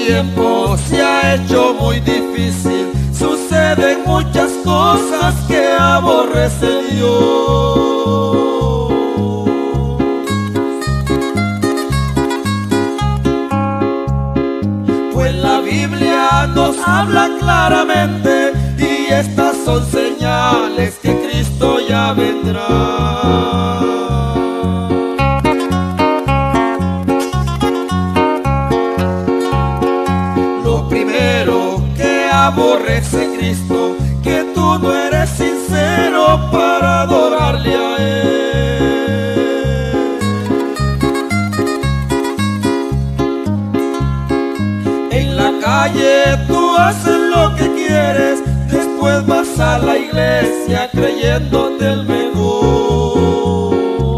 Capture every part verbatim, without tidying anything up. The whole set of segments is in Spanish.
tiempo se ha hecho muy difícil. Suceden muchas cosas que aborrece Dios. Pues la Biblia nos habla claramente, y estas son señales que Cristo ya vendrá. Lo primero que aborrece Cristo, que tú no eres sincero para adorarle a Él. En la calle tú haces lo que quieres, después vas a la iglesia creyéndote el mejor.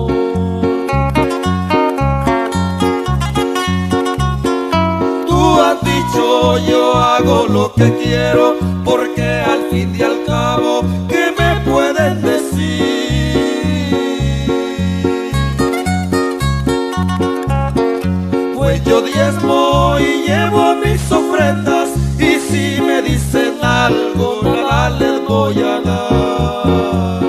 Tú has dicho yo hago lo que quiero, porque al fin y al cabo, ¿qué me pueden decir? Pues yo diezmo y llevo mis ofrendas, y si me dicen algo, nada les voy a dar.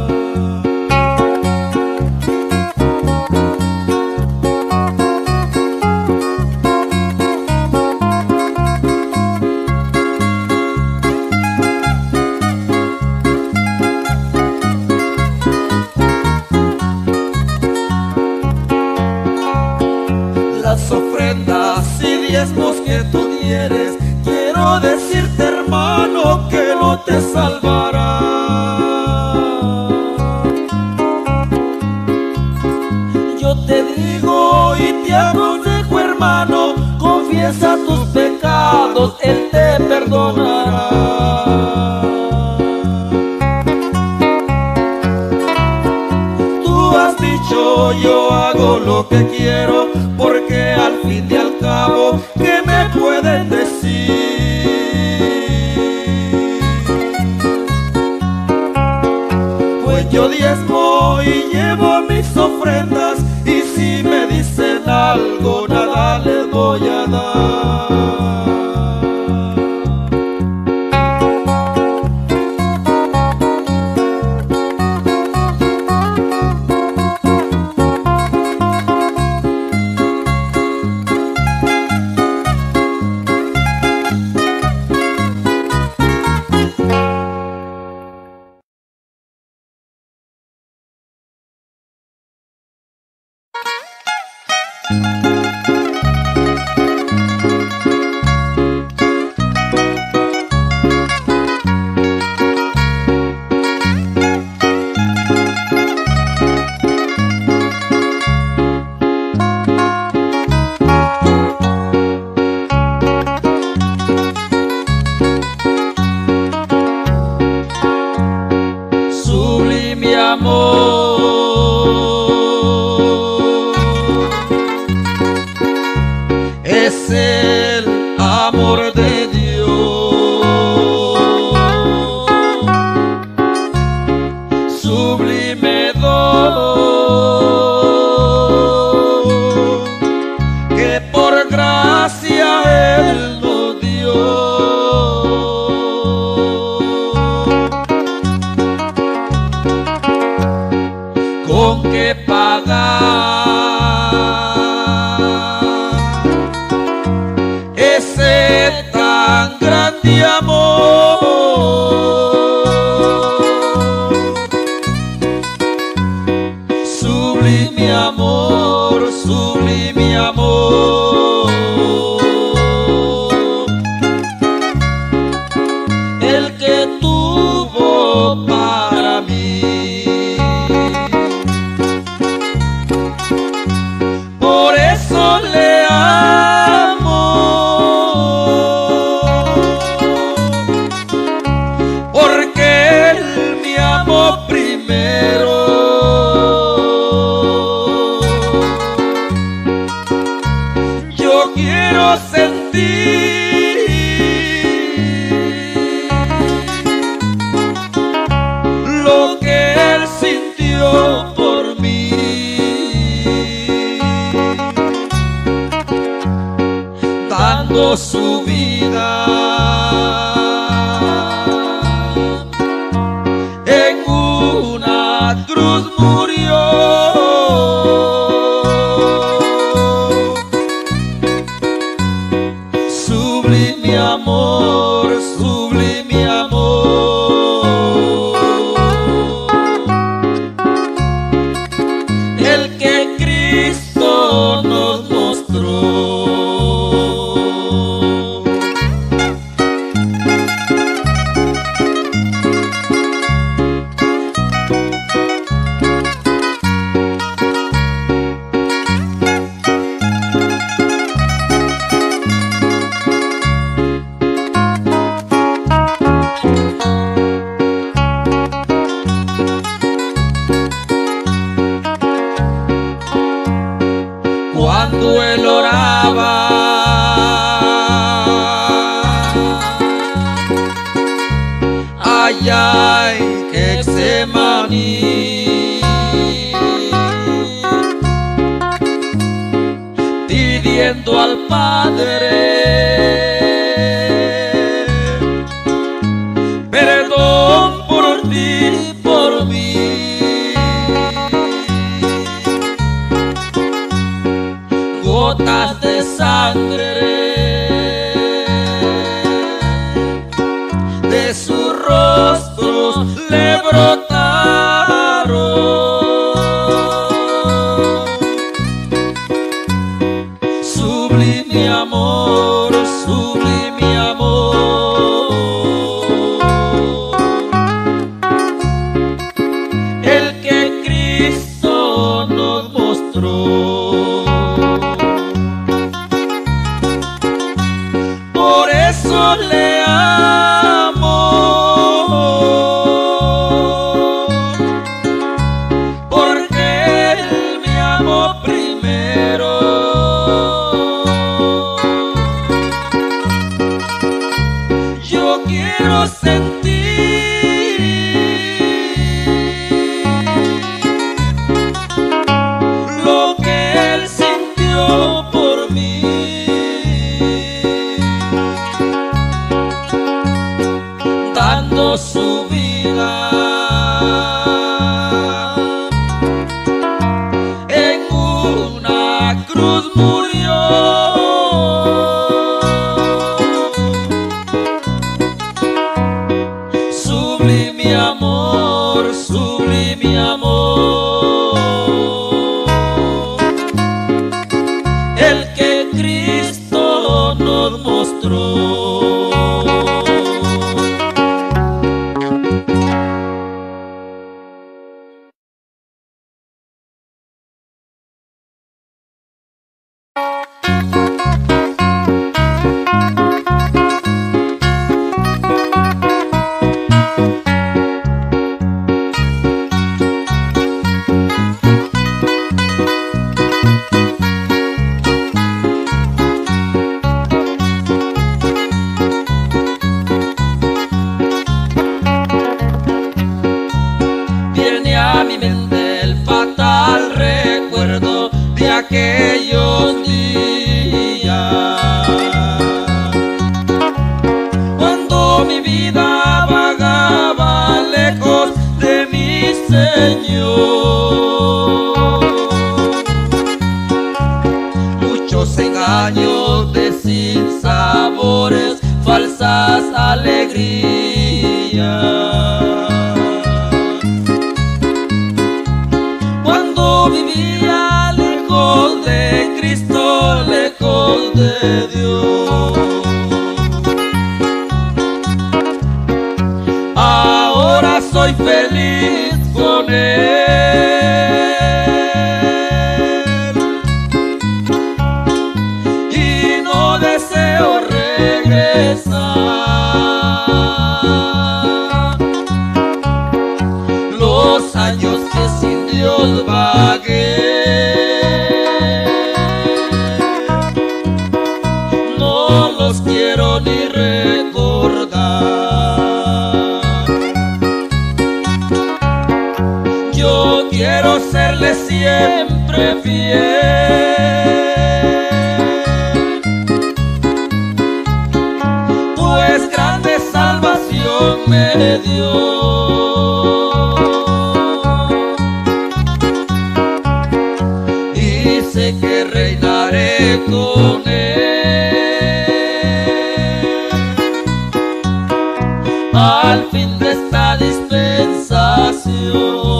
Las ofrendas y diezmos que tú quieres, quiero decirte, hermano, que no te salvará. Yo te digo y te aconsejo, hermano, confiesa tus pecados, Él te perdonará. Tú has dicho yo hago lo que quiero, porque al fin y al cabo, ¿qué me pueden decir? Pues yo diezmo y llevo mis ofrendas, y si me dicen algo, nada les voy a dar. Sublime amor es el amor de Dios. Sublime don que por gracia Él nos dio. ¿Con qué pagar ese tan grande amor? Sublime amor, sublime amor, el que tuvo para mí. Por eso le amo, porque Él me amó primero. cruz murió. Sublime amor, sublime amor, el que Cristo nos mostró. Cuando él oraba, allá en Getsemaní, pidiendo al Padre perdón por ti y por mí. Gotas de sangre de sus rostros le brotaron. Sublime amor, sublime amor, el que Cristo nos mostró. Por eso le amo, porque él me amó primero. Yo quiero sentir lo que él sintió por mí. Dando su vida en una cruz murió. Sublime amor, sublime amor, el que Cristo nos mostró. Viene a mi mente el fatal recuerdo de aquellos días, cuando mi vida vagaba lejos de mi Señor. Muchos engaños de sinsabores, falsas alegrías. Vivía lejos de Cristo, lejos de Dios. Ahora soy feliz con Él y no deseo regresar. Los años que sin Dios vagué, no los quiero ni recordar. Yo quiero serle siempre fiel, pues grande salvación me dio. con él. Al fin de esta dispensación.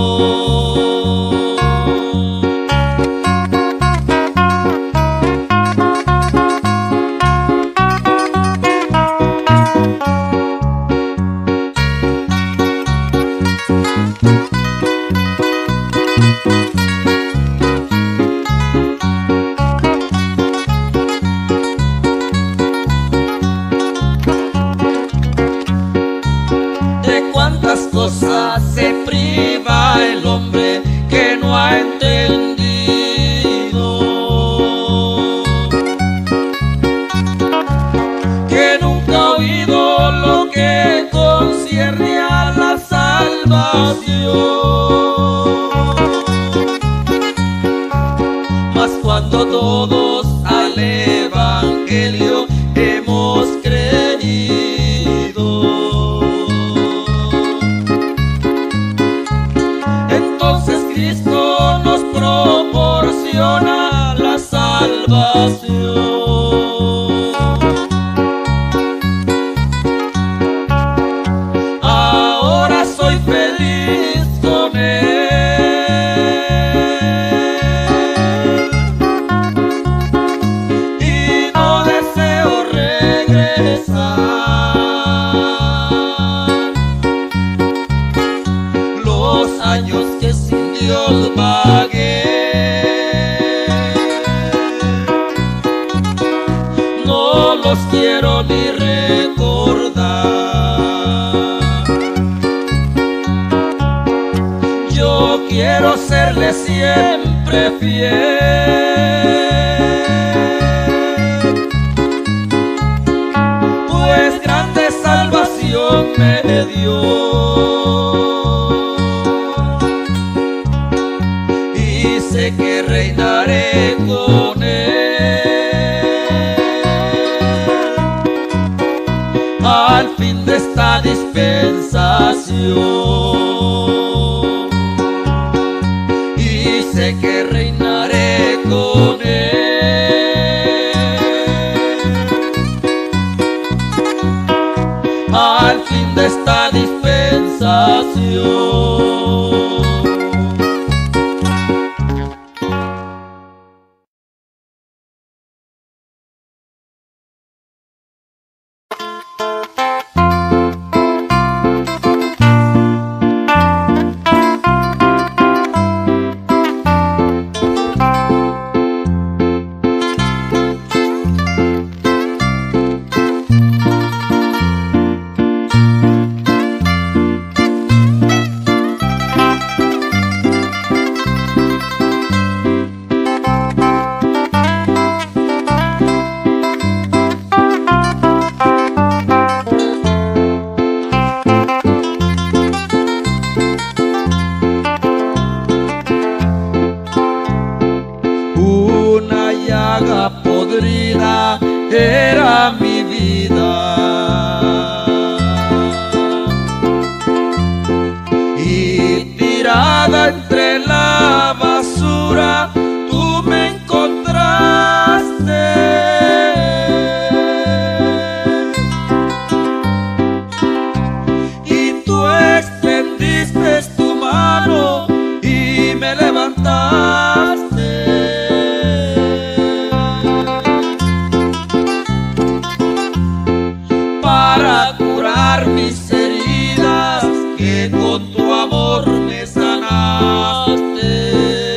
Cosas se priva el hombre que no ha entendido, que nunca ha oído lo que concierne a la salvación. Mas cuando todos al evangelio hemos creído, Cristo nos proporciona la salvación. Ahora soy feliz con él y no deseo regresar. Los años que sin Dios vagué, no los quiero ni recordar. Yo quiero serle siempre fiel, pues grande salvación me dio. Sé que reinaré con él al fin de esta dispensación, y sé que reinaré con él al fin de esta dispensación. Podrida era mi vida y tirada entre la basura tú me encontraste. Y tú extendiste tu mano y me levantaste. Para curar mis heridas, que con tu amor me sanaste.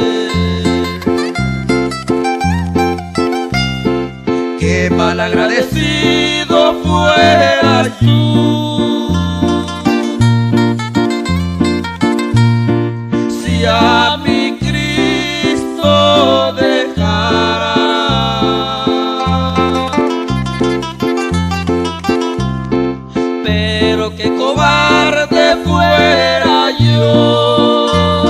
Qué malagradecido fuera yo si a mi Cristo dejara. Pero qué cobarde fuera yo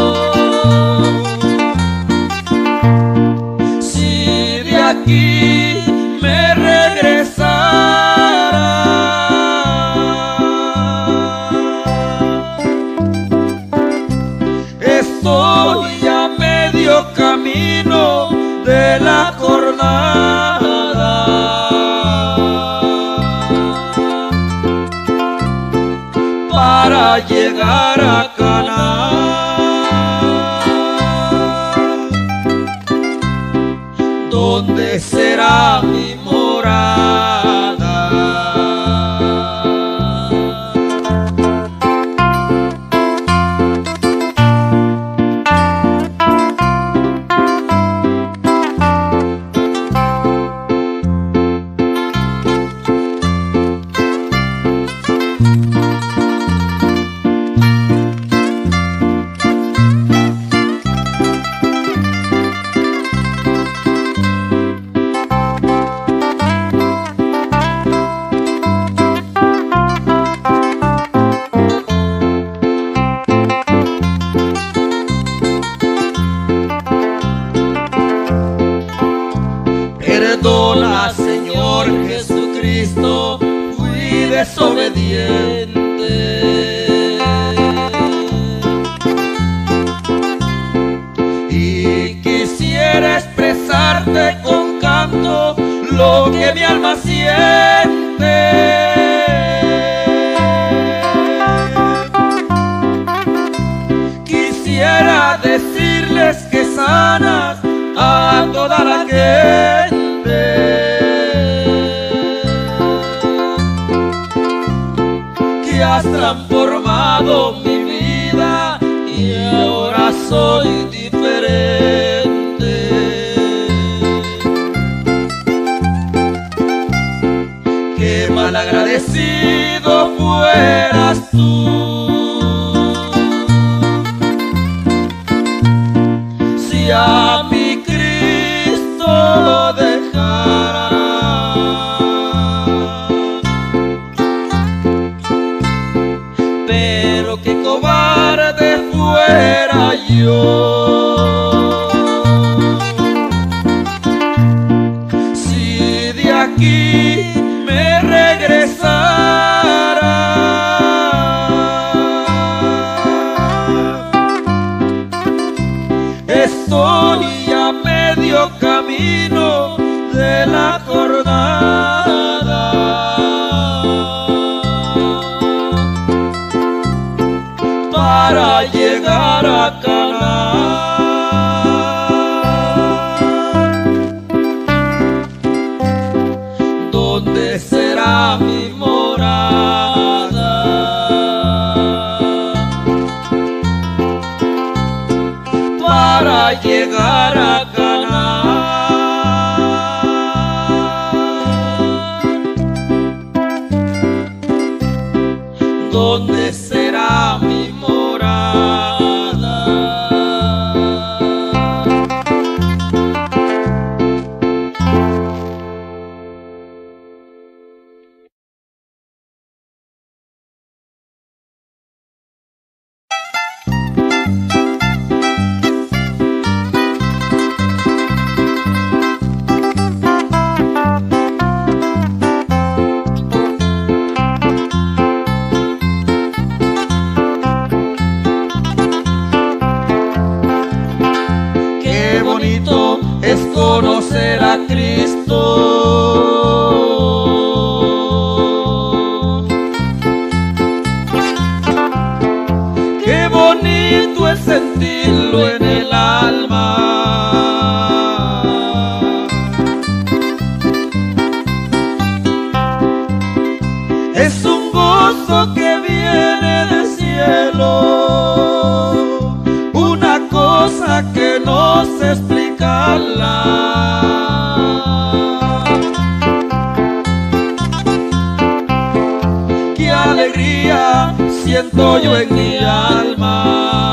si de aquí me regresara. Estoy a medio camino de la jornada. Para llegar a Canaán, donde será mi morada. Perdona, Señor Jesucristo, fui desobediente y quisiera expresarte con canto lo que mi alma siente. Quisiera decirles que sanas a toda la gente, que has transformado mi vida y ahora soy diferente. Qué malagradecido fueras tú si a mi Cristo lo dejaras. Pero qué cobarde fuera yo si de aquí me regresara. Estoy a medio camino de la jornada para llegar a Canaán, donde será mi morada. Para llegar a Canaán, donde será mi morada. Es conocer a Cristo, qué bonito es sentirlo en el alma. Es un gozo que viene del cielo, una cosa que no se explica. Qué alegría siento yo en mi alma.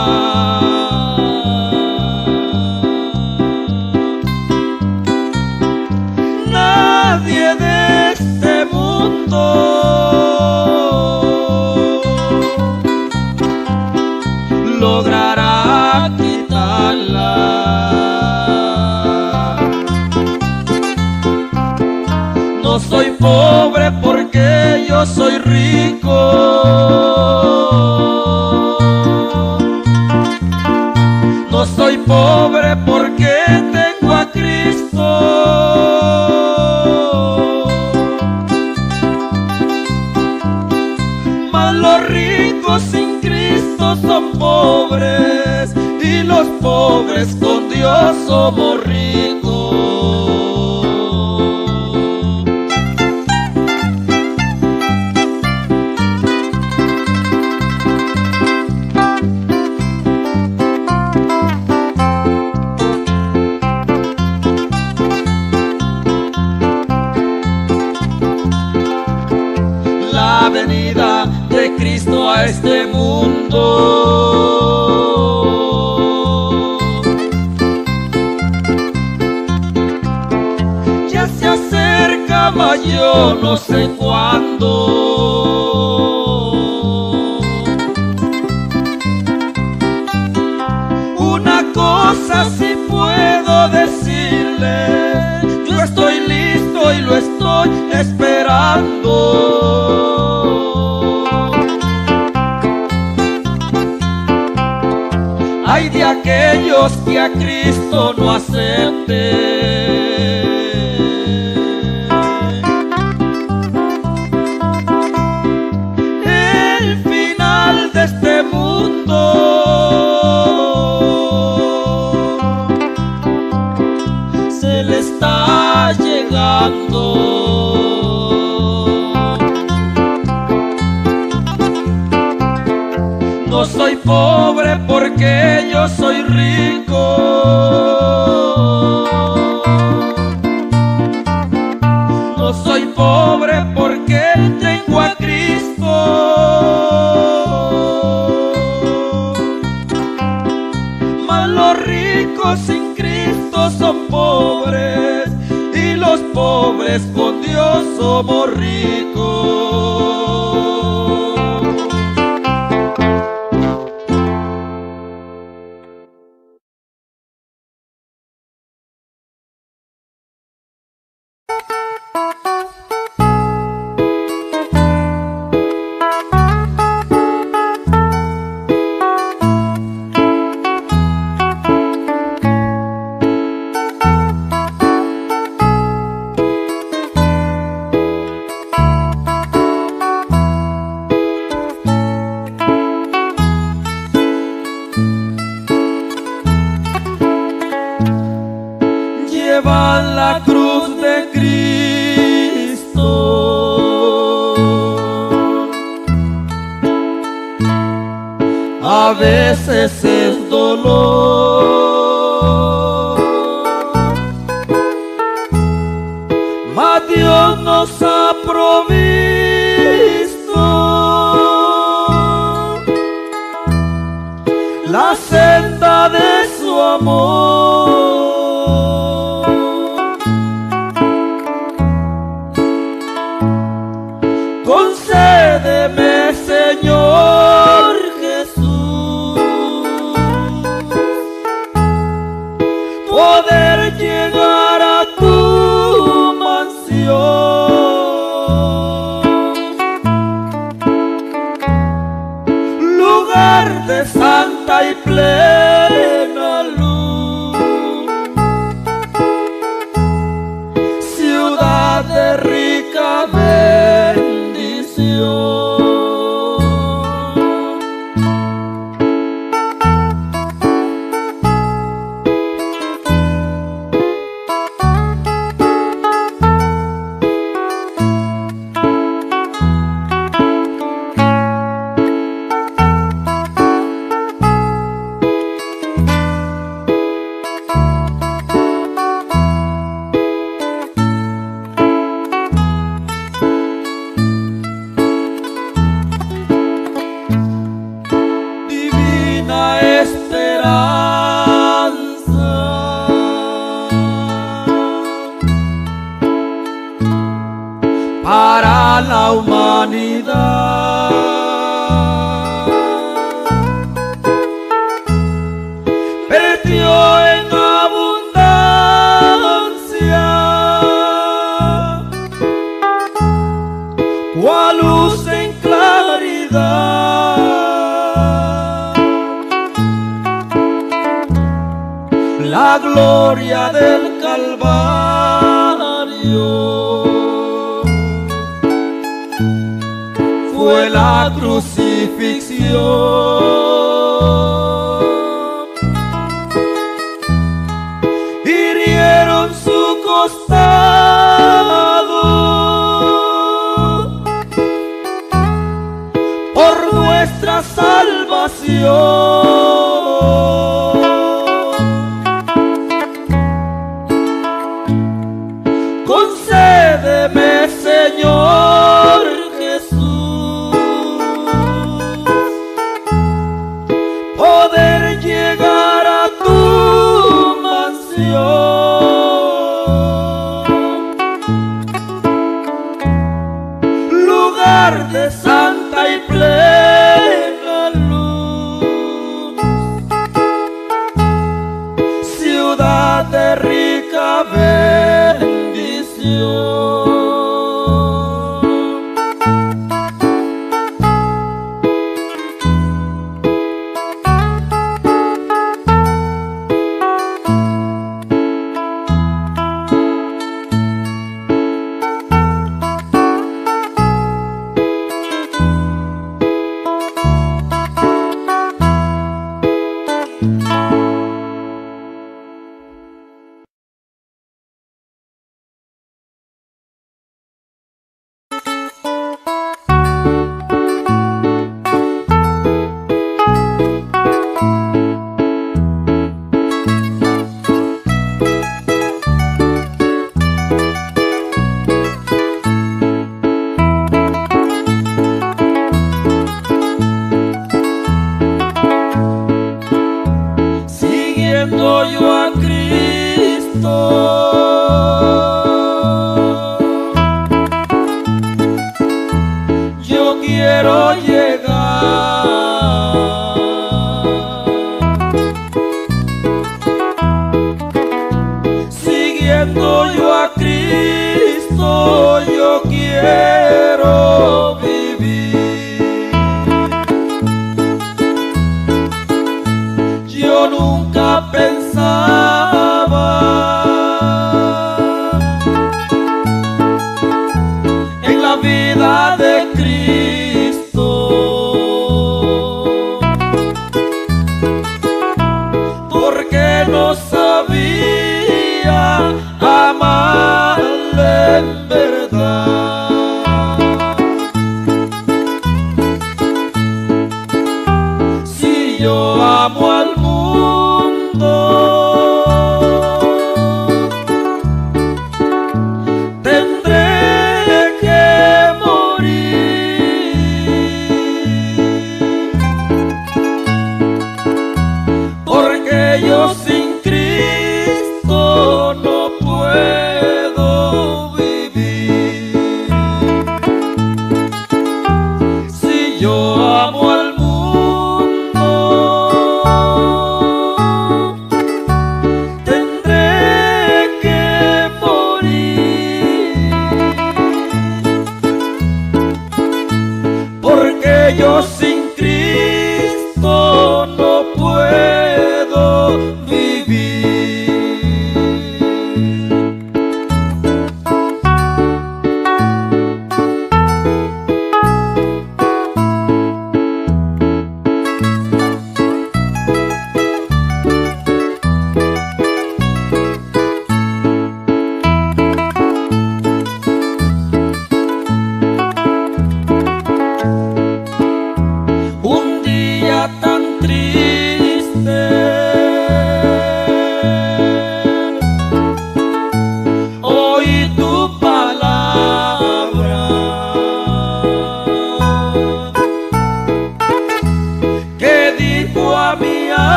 Nadie de este mundo logrará quitarla. No soy pobre porque yo soy rico. No soy pobre porque tengo a Cristo. pobres y los pobres con Dios somos ricos. La venida de Cristo a este mundo ya se acerca, mas yo no sé cuándo. Una cosa sí puedo decirle, yo estoy listo y lo estoy esperando. Hay de aquellos que a Cristo no acepten. El final de este mundo se le está llegando. No soy pobre porque yo soy rico. No soy pobre porque tengo a Cristo. Mas los ricos sin Cristo son pobres y los pobres con Dios somos ricos. Llevan la cruz de Cristo, a veces es dolor, mas Dios nos ha provisto la senda de su amor. Concédeme, Señor Jesús, poder llegar a tu mansión, lugar de santa y plena luz, ciudad de rica bendición. Para la humanidad, vertió en abundancia, cual luz en claridad, la gloria del Calvario. Fue la crucifixión, costado por nuestra salvación. Concédeme, Señor Jesús, poder llegar a tu mansión, lugar de santa y plena luz, ciudad de rica bendición. Siguiendo yo a Cristo, yo quiero llegar. Siguiendo yo a Cristo, yo quiero vivir. Yo nunca pensaba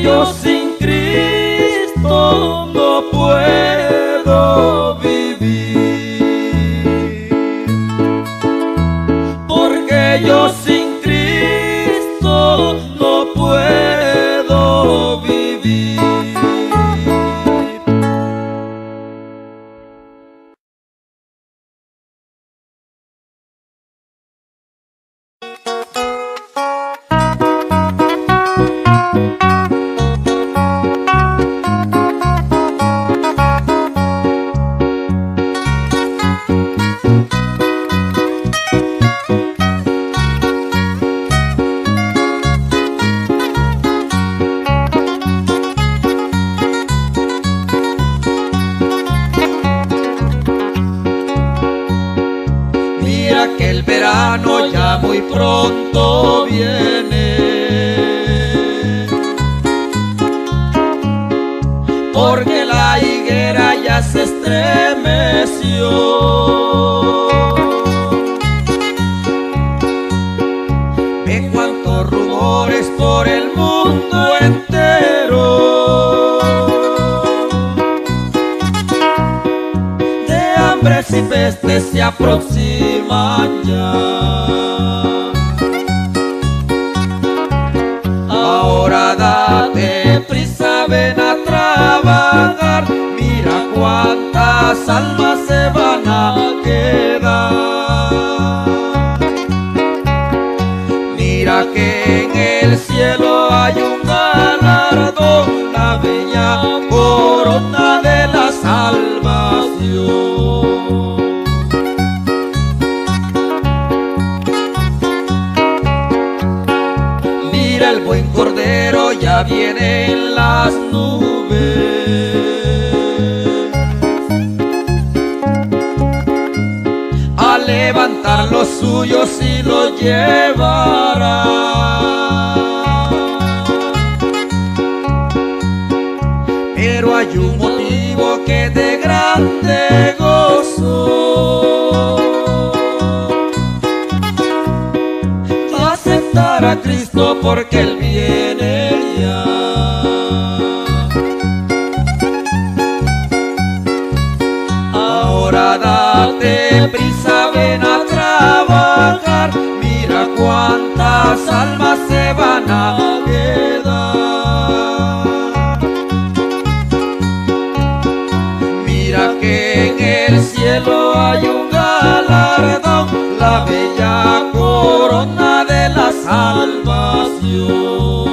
yo sin Cristo no puedo vivir, porque yo sin Cristo no puedo vivir. Que el verano ya muy pronto viene, porque la higuera ya se estremeció. Ve cuántos rumores por el mundo entero, de hambres y pestes se aproximan ya. Ahora date prisa, ven a trabajar, mira cuántas almas se van a quedar. Mira que en el cielo hay un galardón, la bella corona de la salvación. El buen cordero ya viene en las nubes a levantar los suyos y los llevará. Pero hay un motivo que de grande gozo: aceptar a Cristo, porque Él viene ya. Ahora date prisa, ven a trabajar, mira cuántas almas se van a quedar. Mira que en el cielo hay un galardón, la bella corona de la salvación.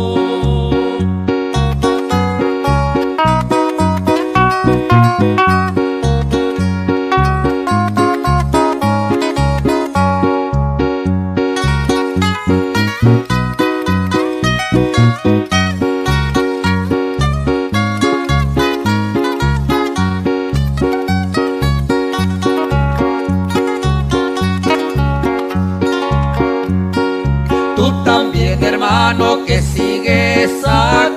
Tú también, hermano, que sigues a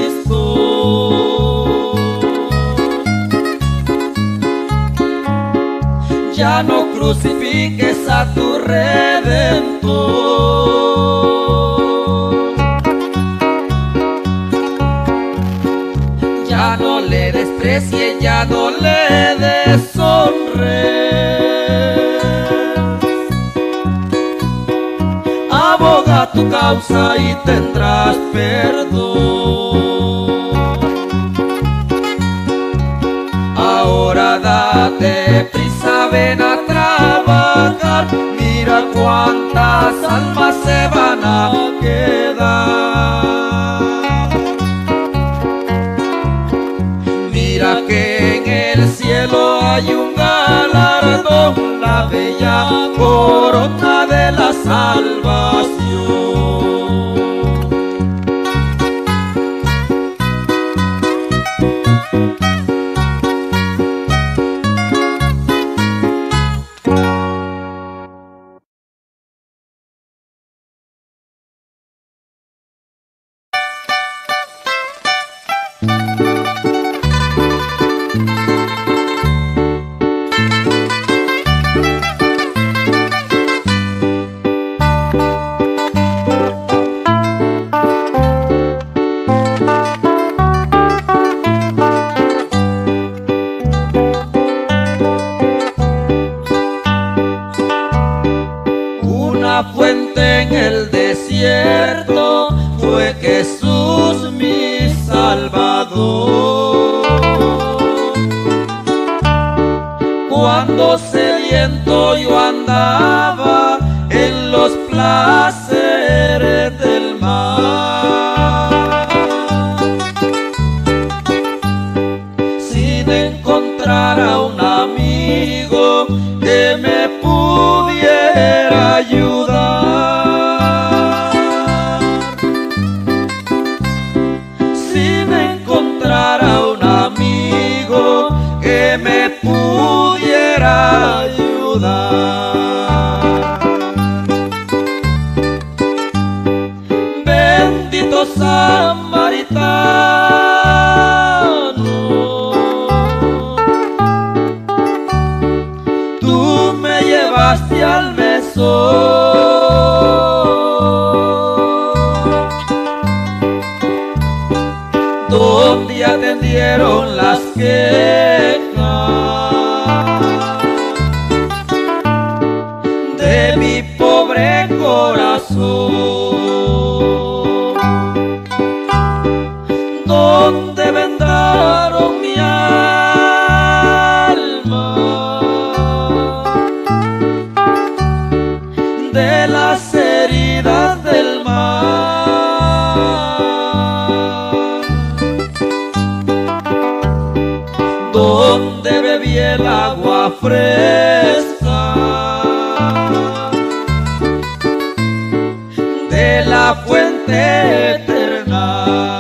Cristo, ya no crucifiques a tu Redentor, ya no le desprecies, ya no le deshonres. Aboga tu causa y tendrás perdón. Ahora date prisa, ven a trabajar, mira cuántas almas se van a quedar. Mira que en el cielo hay un galardón, la bella corona de la salvación. la fuente en el desierto, fue Jesús mi Salvador. Cuando sediento yo andaba en los placeres del mar, sin encontrar a un amigo que me pudiera ayudar, sin encontrar a un amigo que me pudiera ayudar. Bendito samaritano, tú me llevaste al mesón, donde atendieron las quejas de mi pobre corazón, donde vendaron mi alma de las heridas del mar, donde bebí el agua fresca de la fuente eterna.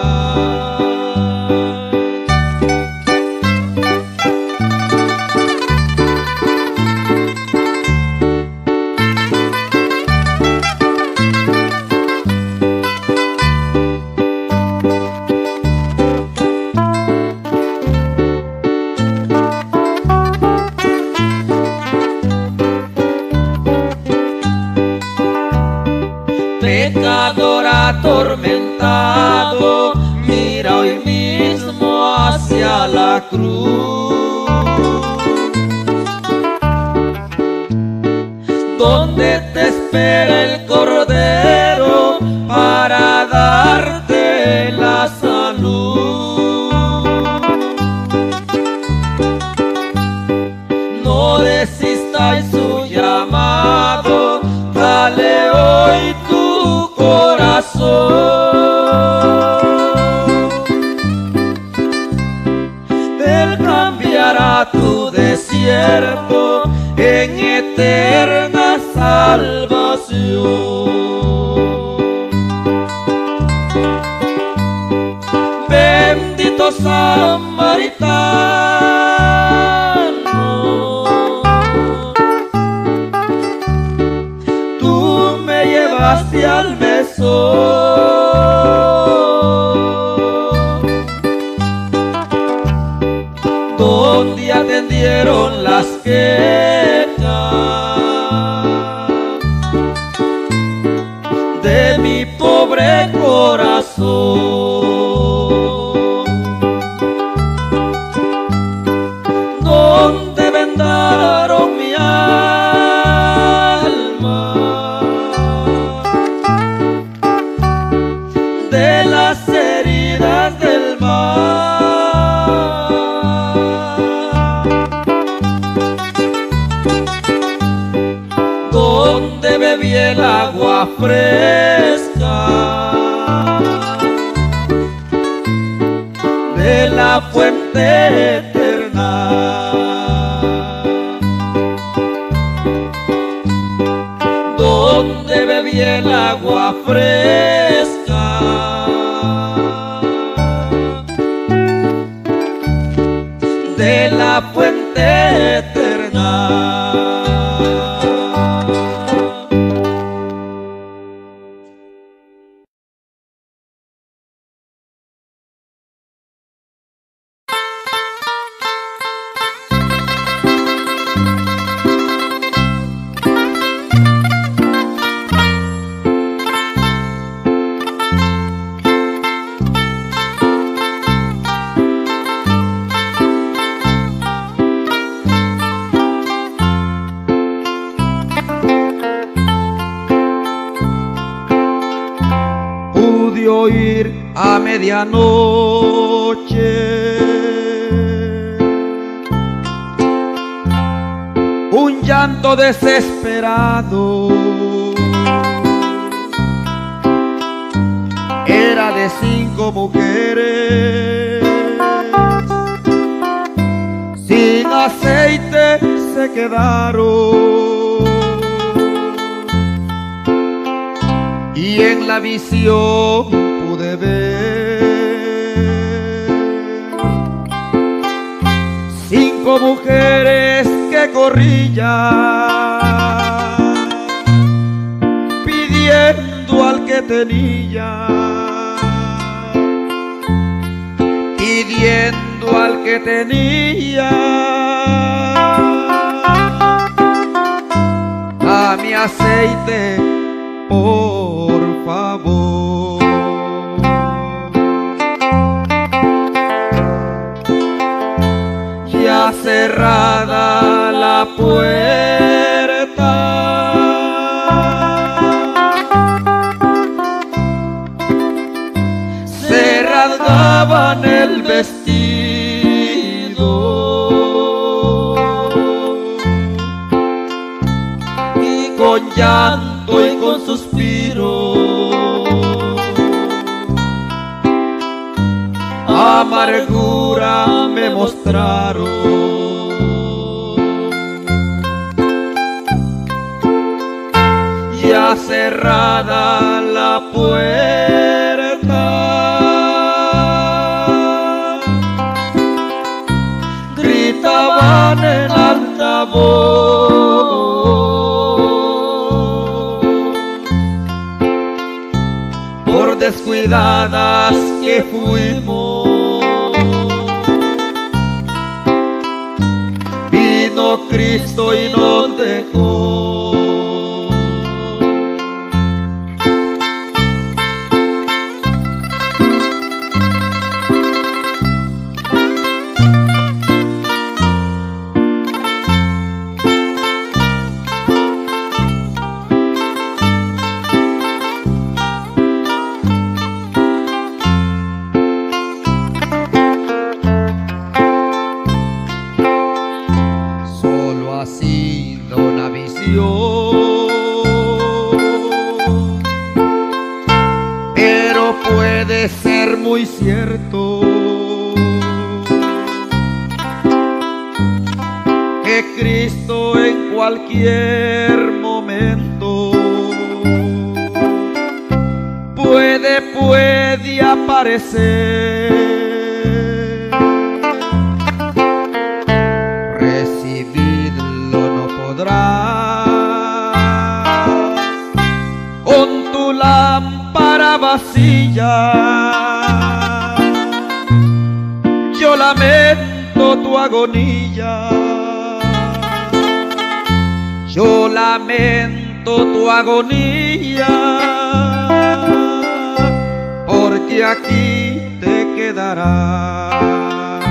Pecador atormentado, mira hoy mismo hacia la cruz, donde te espera el Cordero para darte la salud. No desistas su llamado, dale hoy tu corazón. Él cambiará tu desierto en eterna salvación. Bendito samaritano, tú me llevaste al mesón, donde atendieron las quejas de mi pobre corazón, donde vendaron mi alma de las heridas del mar, donde bebí el agua fresca de la fuente eterna, donde bebí el agua fresca de la fuente eterna. medianoche un llanto desesperado era de cinco mujeres sin aceite se quedaron, y en la visión pude ver cinco mujeres que corrían pidiendo al que tenía, pidiendo al que tenía, a mi aceite, por favor. Ya cerrada la puerta, se rasgaban el vestido y con llanto y con suspiro amargura me mostraron. Ya cerrada la puerta, gritaban en alta voz, por descuidadas que fuimos, vino Cristo y nos dejó. Pero puede ser muy cierto que Cristo en cualquier momento puede, puede aparecer. Recibirlo no podrás con tu lámpara vacía. Yo lamento tu agonía, yo lamento tu agonía, porque aquí te quedarás.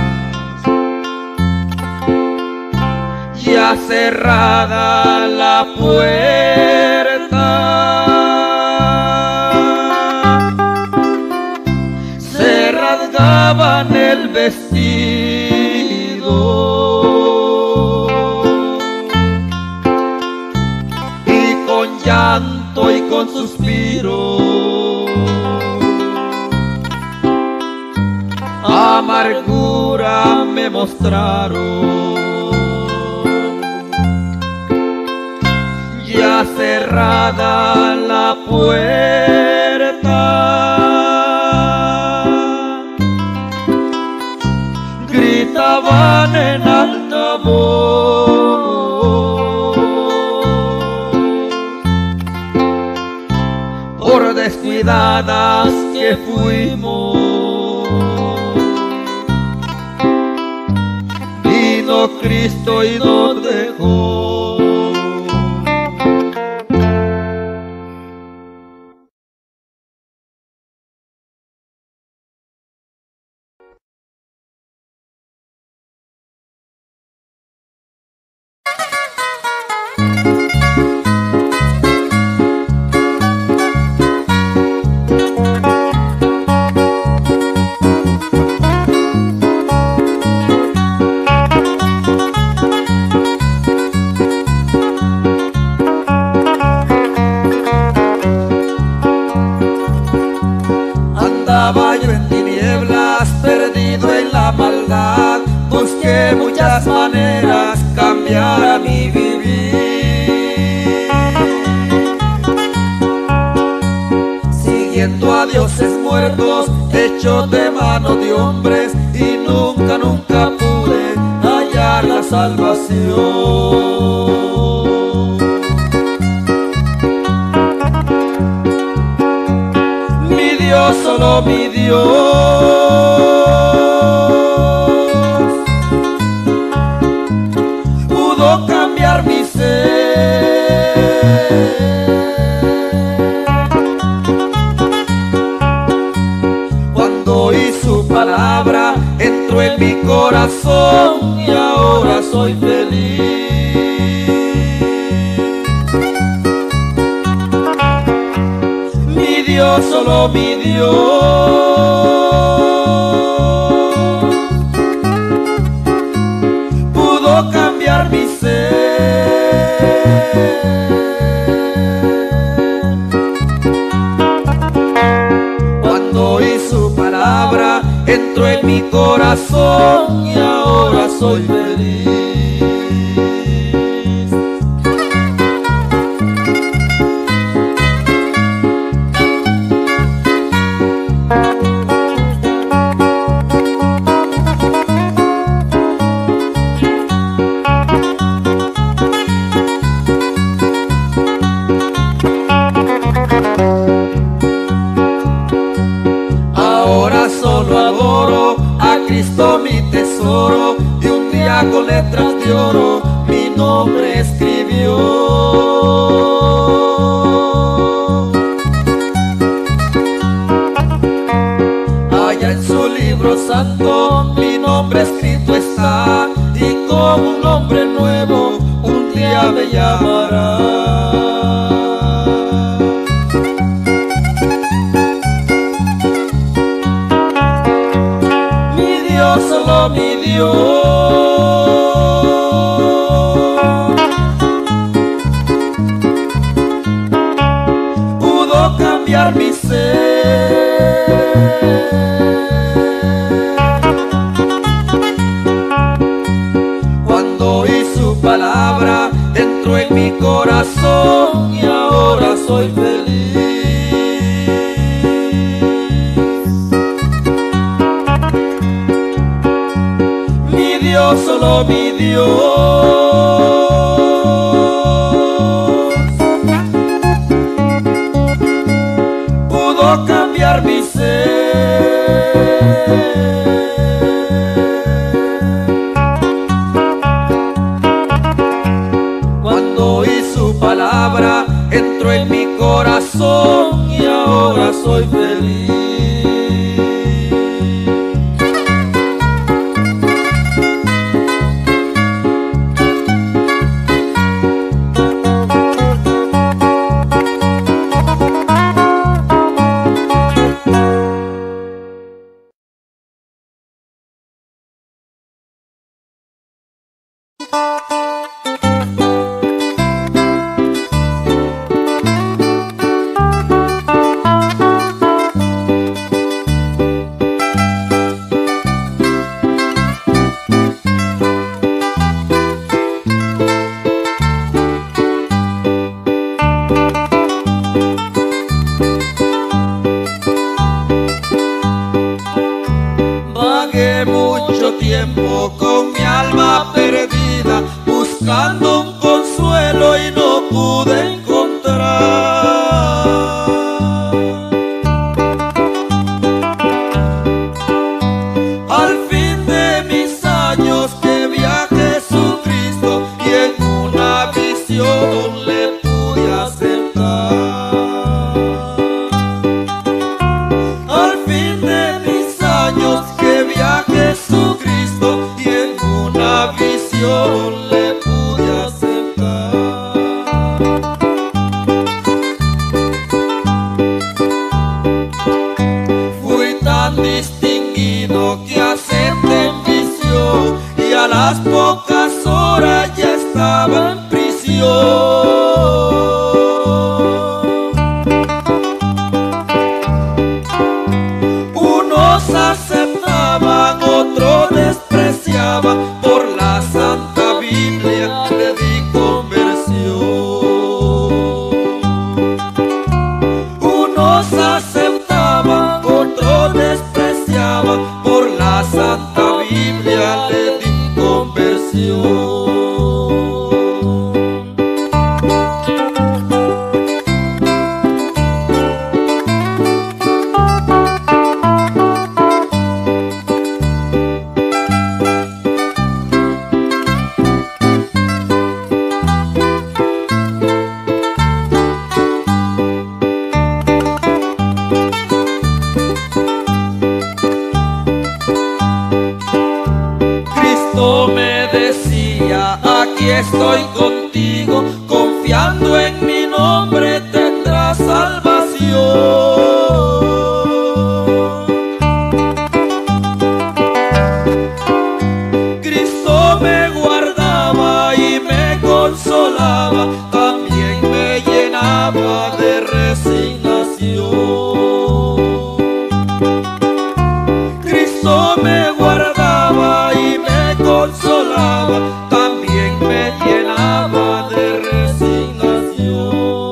Ya cerrada la puerta, se rasgaban el vestido y con llanto y con suspiro amargura me mostraron. Ya cerrada la puerta, gritaban en alta voz, por descuidadas que fuimos, vino Cristo y nos dejó. sirviendo a dioses muertos, hechos de mano de hombres, y nunca, nunca pude hallar la salvación. Mi Dios, solo mi Dios, pudo cambiar mi ser. Cuando oí su palabra, entró en mi corazón y ahora soy feliz. Mi Dios, solo mi Dios, pudo cambiar mi ser. Cuando oí su palabra, entró en mi corazón y ahora soy feliz. Cristo mi tesoro, y un día con letras de oro mi nombre escribió. Allá en su libro santo mi nombre escrito está, y como un nombre nuevo un día me llamará. Solo mi Dios pudo cambiar mi ser. Cuando oí su palabra, entró en mi corazón y ahora soy feliz. Dios, solo mi Dios, pudo cambiar mi ser. Cuando oí su palabra, entró en mi corazón y ahora soy feliz. Tiempo con mi alma perdida, buscando un consuelo y no pude encontrar. Al fin de mis años que vi a Jesucristo y en una visión le pude aceptar. Al fin de mis años que vi a Jesucristo y en estoy contigo, confiando en mi nombre tendrás salvación. Cristo me guardaba y me consolaba, también me llenaba de resignación. Cristo me guardaba y me consolaba, también me llenaba de resignación.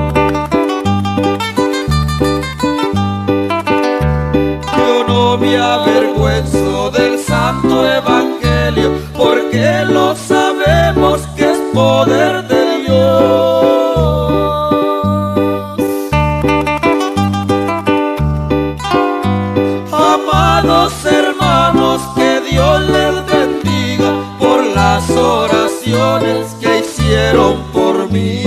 Yo no me avergüenzo del santo evangelio, porque lo sabemos que es poder de Dios. Amados hermanos, que Dios les bendiga por las oraciones que hicieron por mí.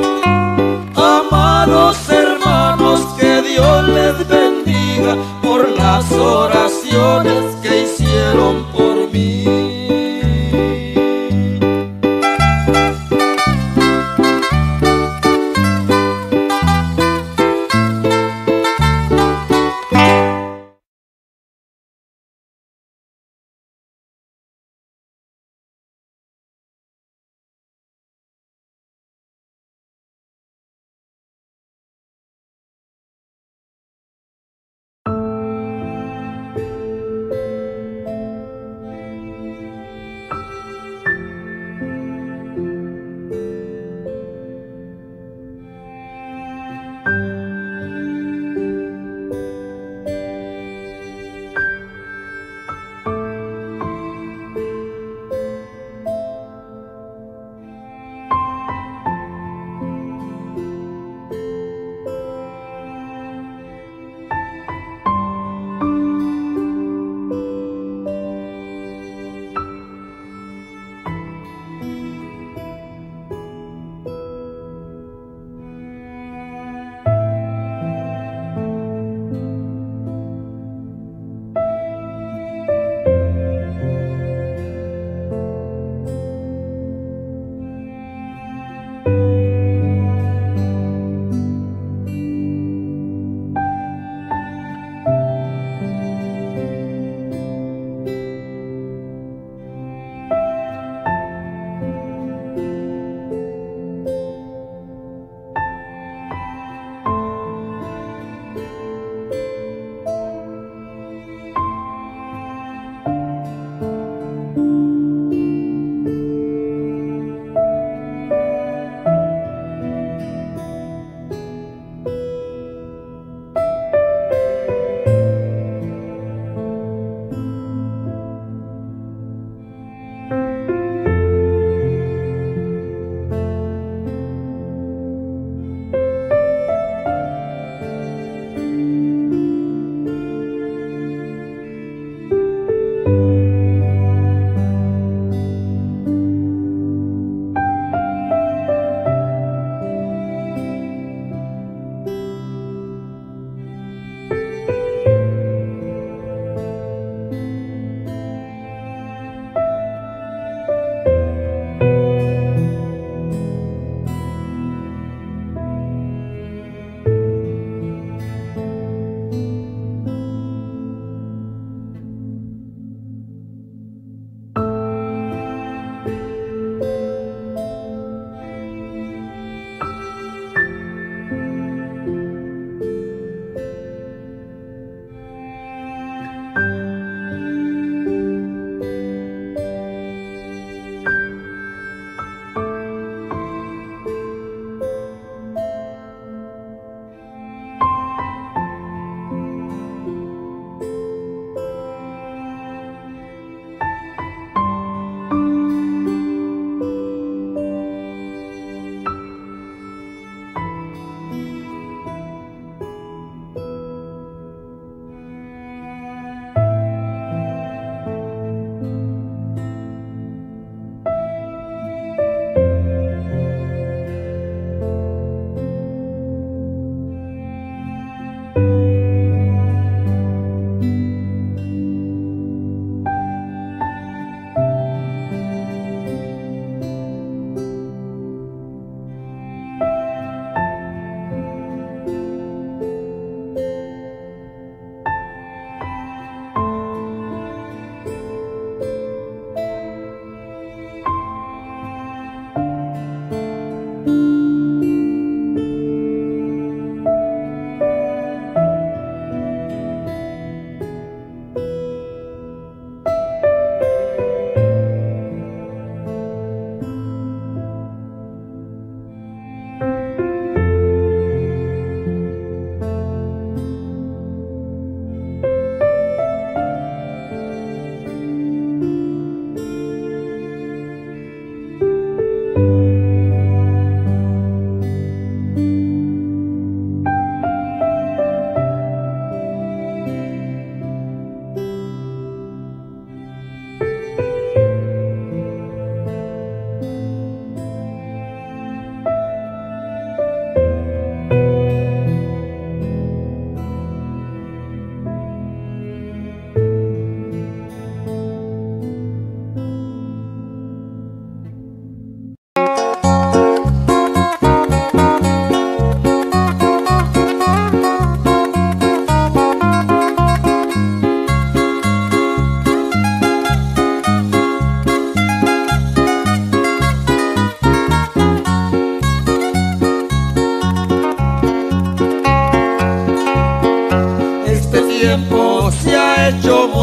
Amados hermanos, que Dios les bendiga por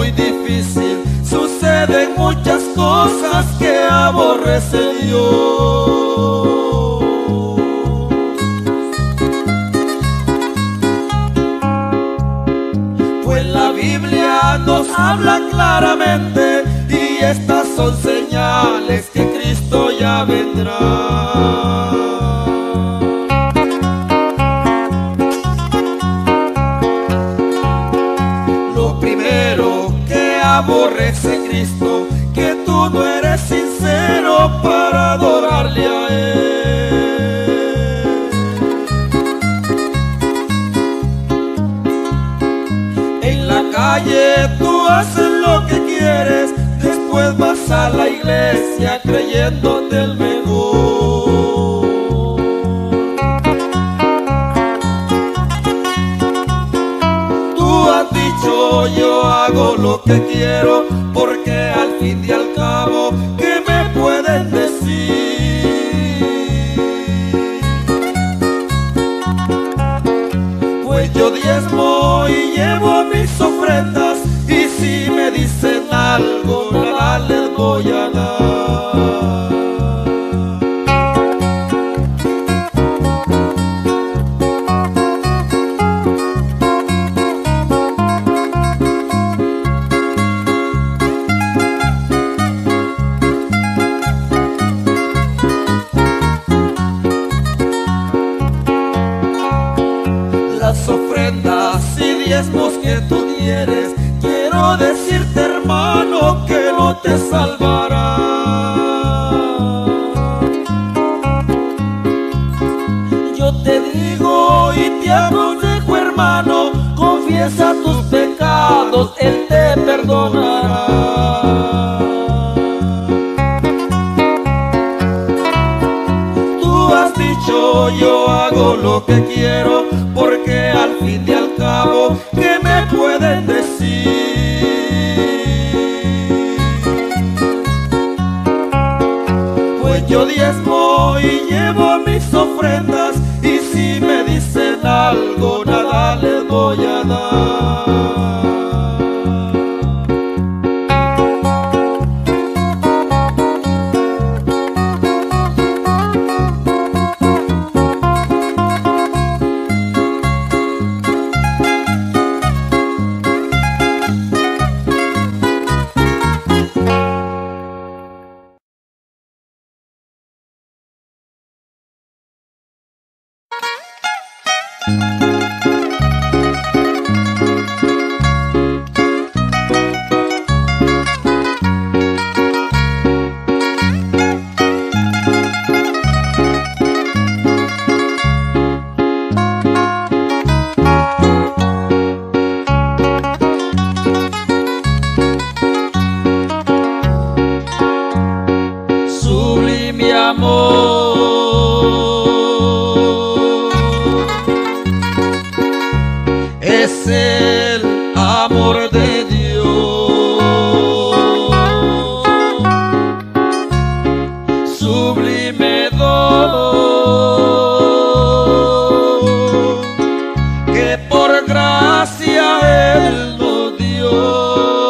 muy difícil, suceden muchas cosas que aborrece Dios. Pues la Biblia nos habla claramente y estas son señales que Cristo ya vendrá. Lo primero que aborrece Cristo, que tú no eres sincero para adorarle a Él. En la calle tú haces lo que quieres, después vas a la iglesia creyéndote el mejor. Tú has dicho yo hago lo que quiero, porque al fin y al cabo, ¿qué me pueden decir? Pues yo diezmo y llevo mis ofrendas, y si me dicen algo, nada les voy a dar. Las ofrendas y diezmos que tú quieres, quiero decirte, hermano, que no te salvará. Yo te digo y te aconsejo, hermano, confiesa tus pecados, Él te perdonará. Tú has dicho yo hago lo que quiero, porque al fin y al cabo, ¿qué me pueden decir? Pues yo diezmo y llevo mis ofrendas, y si me dicen algo, nada les voy a dar. Sublime amor es el amor de Dios, sublime don que por gracia Él nos dio.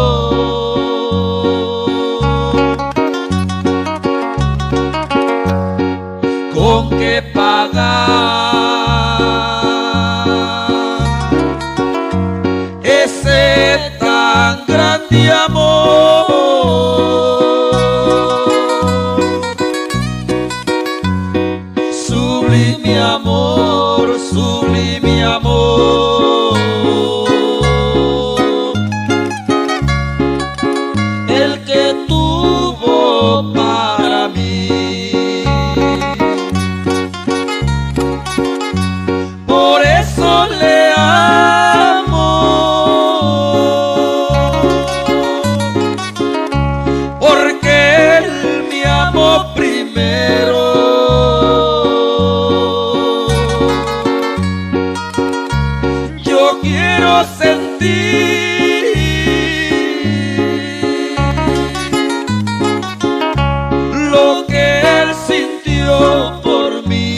¿Con qué pagar ese tan grande amor? Sublime amor, sublime amor, el que tuvo para mí. Por eso le amo, porque Él me amó primero. Yo quiero sentir lo que Él sintió por mí,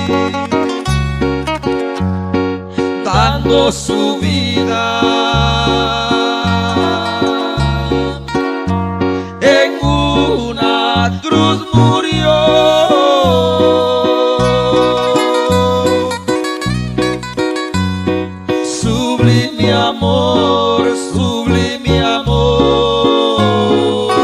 dando su vida murió. Sublime amor, sublime amor,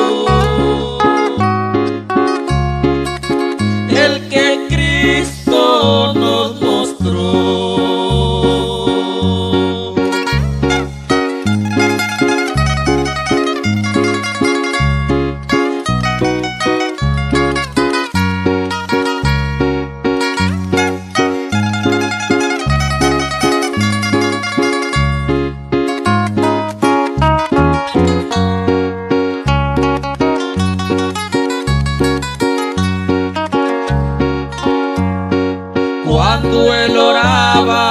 el que Cristo nos mostró. Cuando él oraba,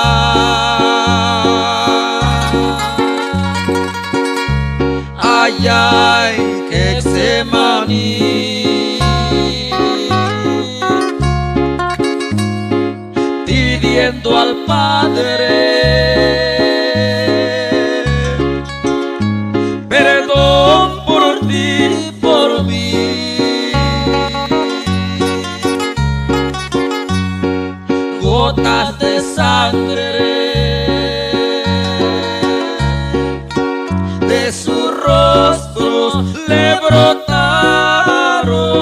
allá en Getsemaní, pidiendo al Padre perdón por ti y por mí. Gotas de sangre de su rostro le brotaron.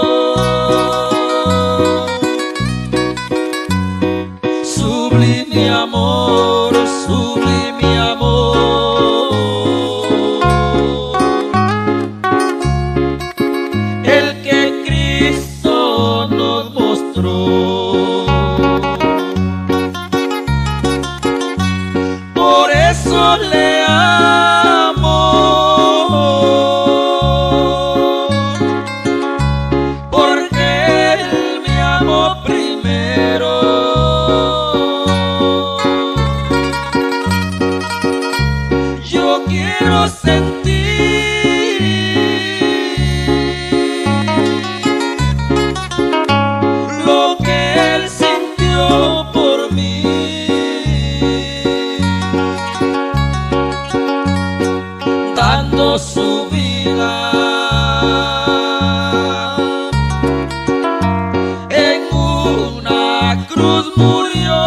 Sublime amor, sublime amor, el que Cristo nos mostró. Por eso le amo, porque él me amó primero. Yo quiero sentir lo que él sintió por mí. Dando su vida en una cruz murió.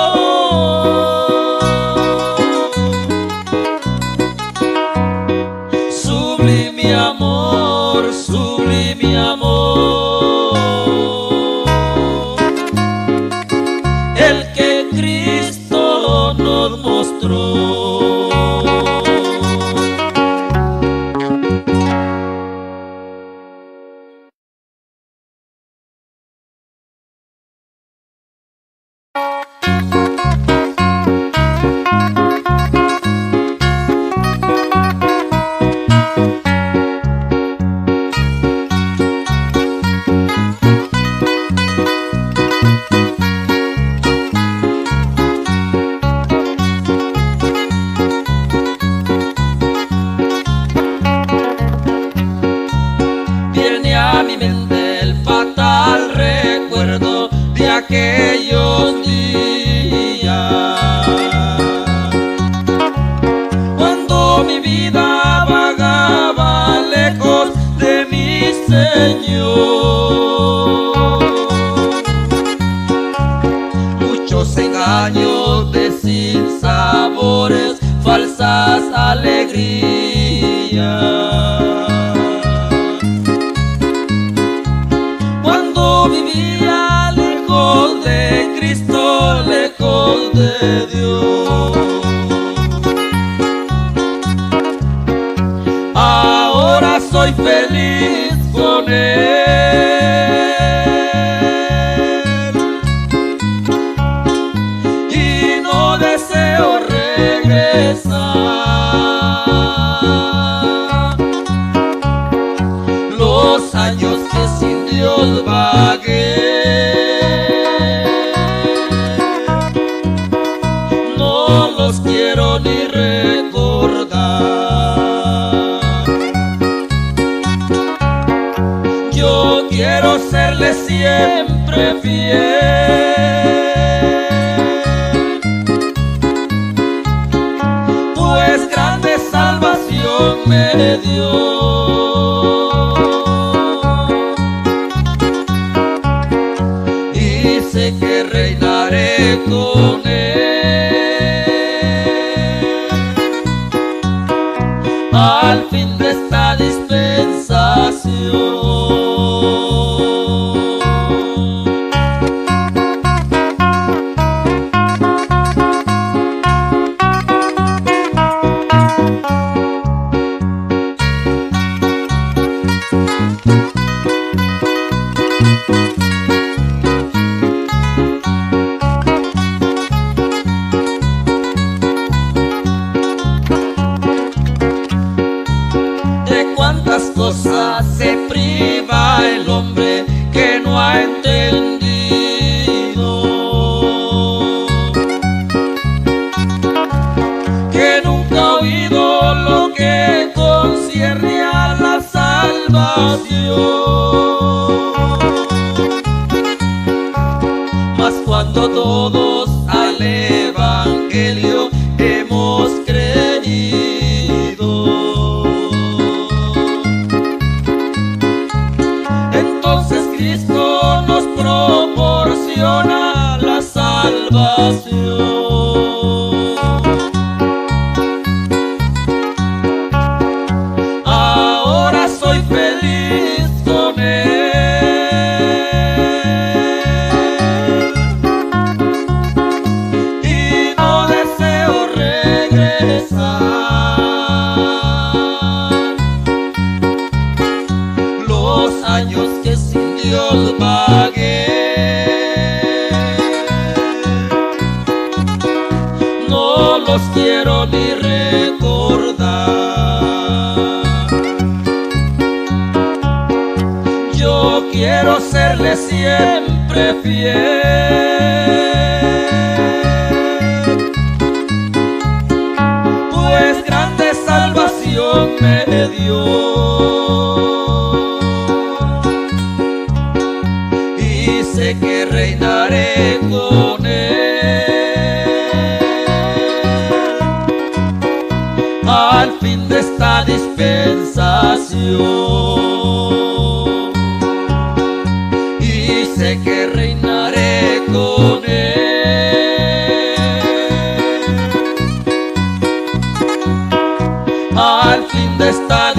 Sublime amor, sublime amor, el que Cristo nos mostró. Viene a mi mente el fatal recuerdo de aquellos días, cuando mi vida vagaba lejos de mi Señor. Muchos engaños de sinsabores, falsas alegrías. Vivía lejos de Cristo, lejos de Dios. Ahora soy feliz con Él y no deseo regresar. Los años que sin Dios vagué, no los quiero ni recordar. Yo quiero serle siempre fiel, pues grande salvación me dio. sé que reinaré con Él al fin de esta dispensación. ¿Cuántas cosas se priva el hombre que no ha entendido? Que nunca ha oído lo que concierne a la salvación. Mas cuando todos al Evangelio hemos creído, Cristo nos proporciona la salvación. Ahora soy feliz con Él y no deseo regresar. Los años que sin Dios vagué, no los quiero ni recordar. Yo quiero serle siempre fiel, pues grande salvación me dio. Sé que reinaré con Él al fin de esta dispensación. Y sé que reinaré con Él al fin de esta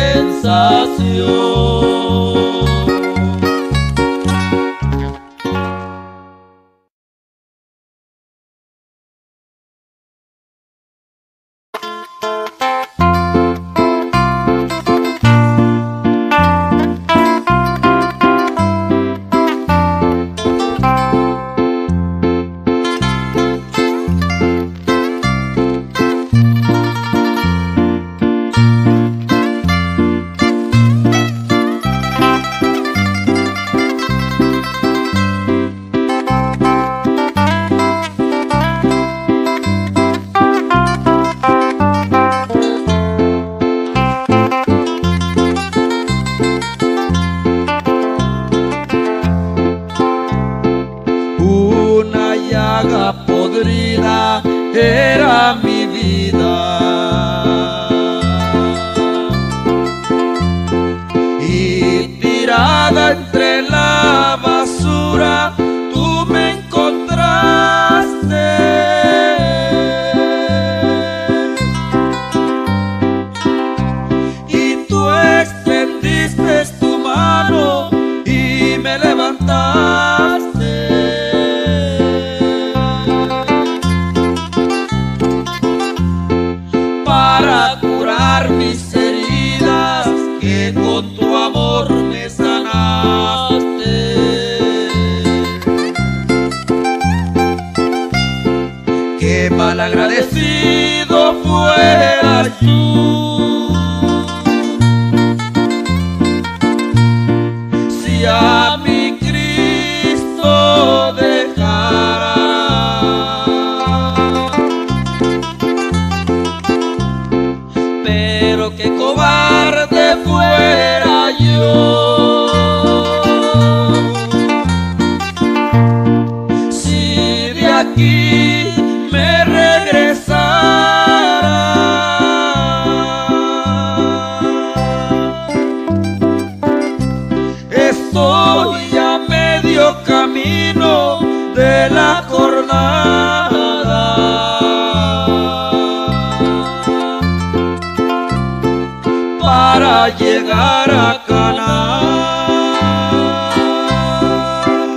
dispensación. Podrida era mi vida y tirada entre la basura tú me encontraste. Y tú extendiste tu mano y me levantaste. Para curar mis heridas, que con tu amor me sanaste. Qué malagradecido fuera yo si a mi Cristo dejara. Pero qué cobarde fuera yo si de aquí me regresara. Estoy a medio camino de la jornada, para llegar a Canaán,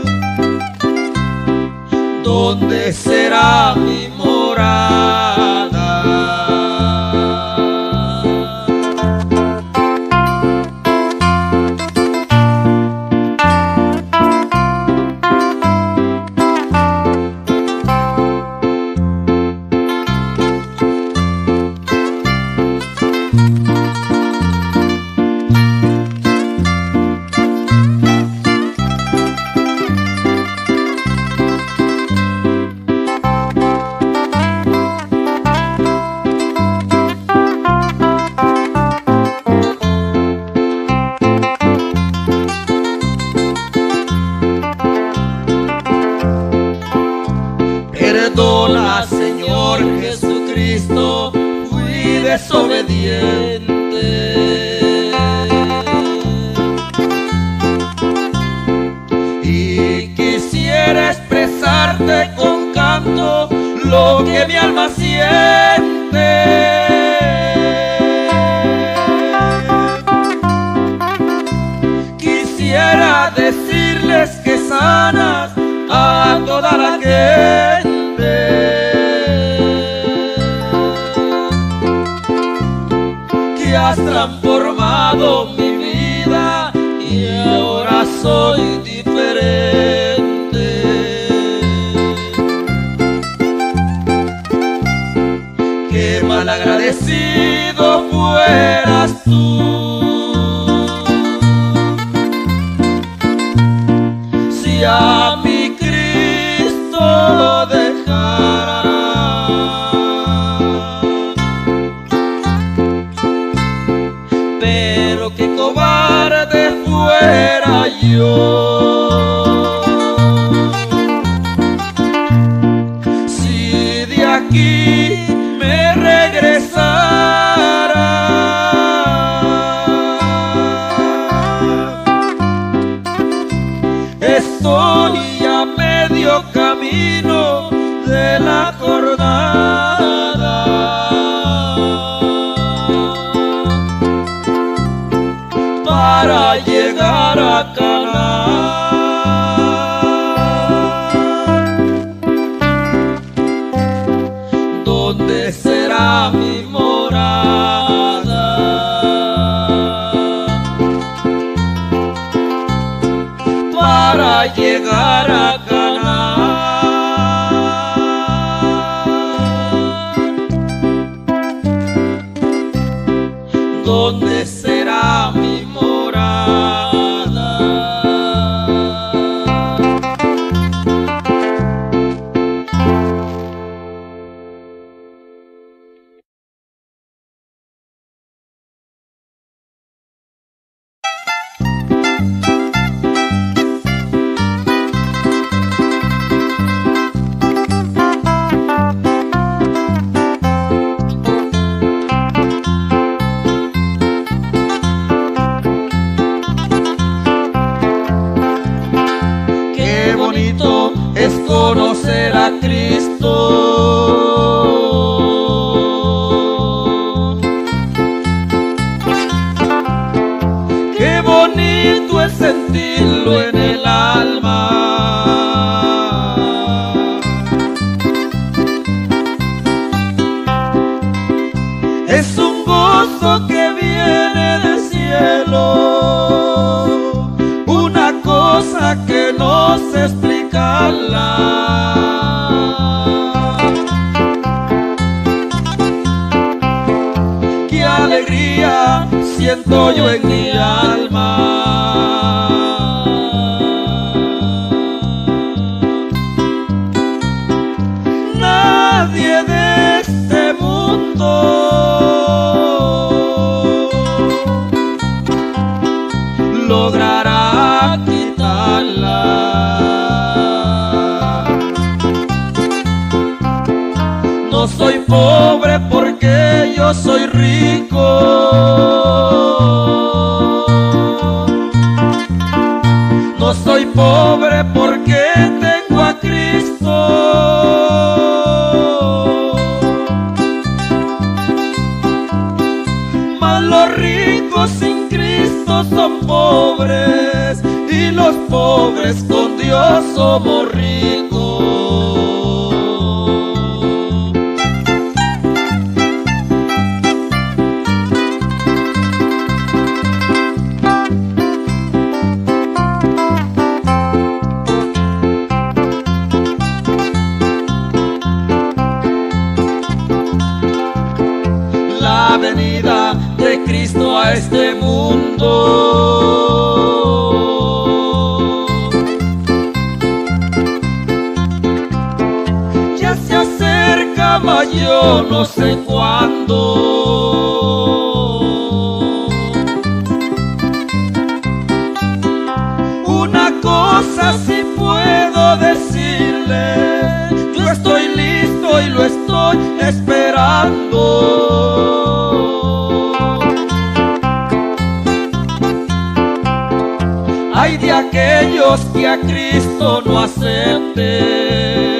donde será mi morada. Perdona, Señor Jesucristo, fui desobediente y quisiera expresarte con canto lo que mi alma siente. Quisiera decirles que sanas a toda la gente, que has transformado mi vida y ahora soy diferente. Qué malagradecido fueras tú si a mi Cristo dejaras. Pero qué cobarde fuera yo si de aquí me regresara. Estoy a medio camino de la jornada, para llegar a Canaán, donde será mi morada. Para llegar a Canaán, donde será mi morada. Es conocer a Cristo, qué bonito es sentirlo en el alma. Es un gozo que viene del cielo, una cosa que no se explica. Qué alegría siento yo en mi alma. Nadie de este mundo logrará quitarla. No soy pobre porque yo soy rico, no soy pobre porque tengo a Cristo. pobres y los pobres con Dios somos ricos. La venida de Cristo a este mundo ya se acerca, mas yo no sé cuándo. Una cosa sí puedo decirle, yo estoy listo y lo estoy esperando. Hay de aquellos que a Cristo no acepten.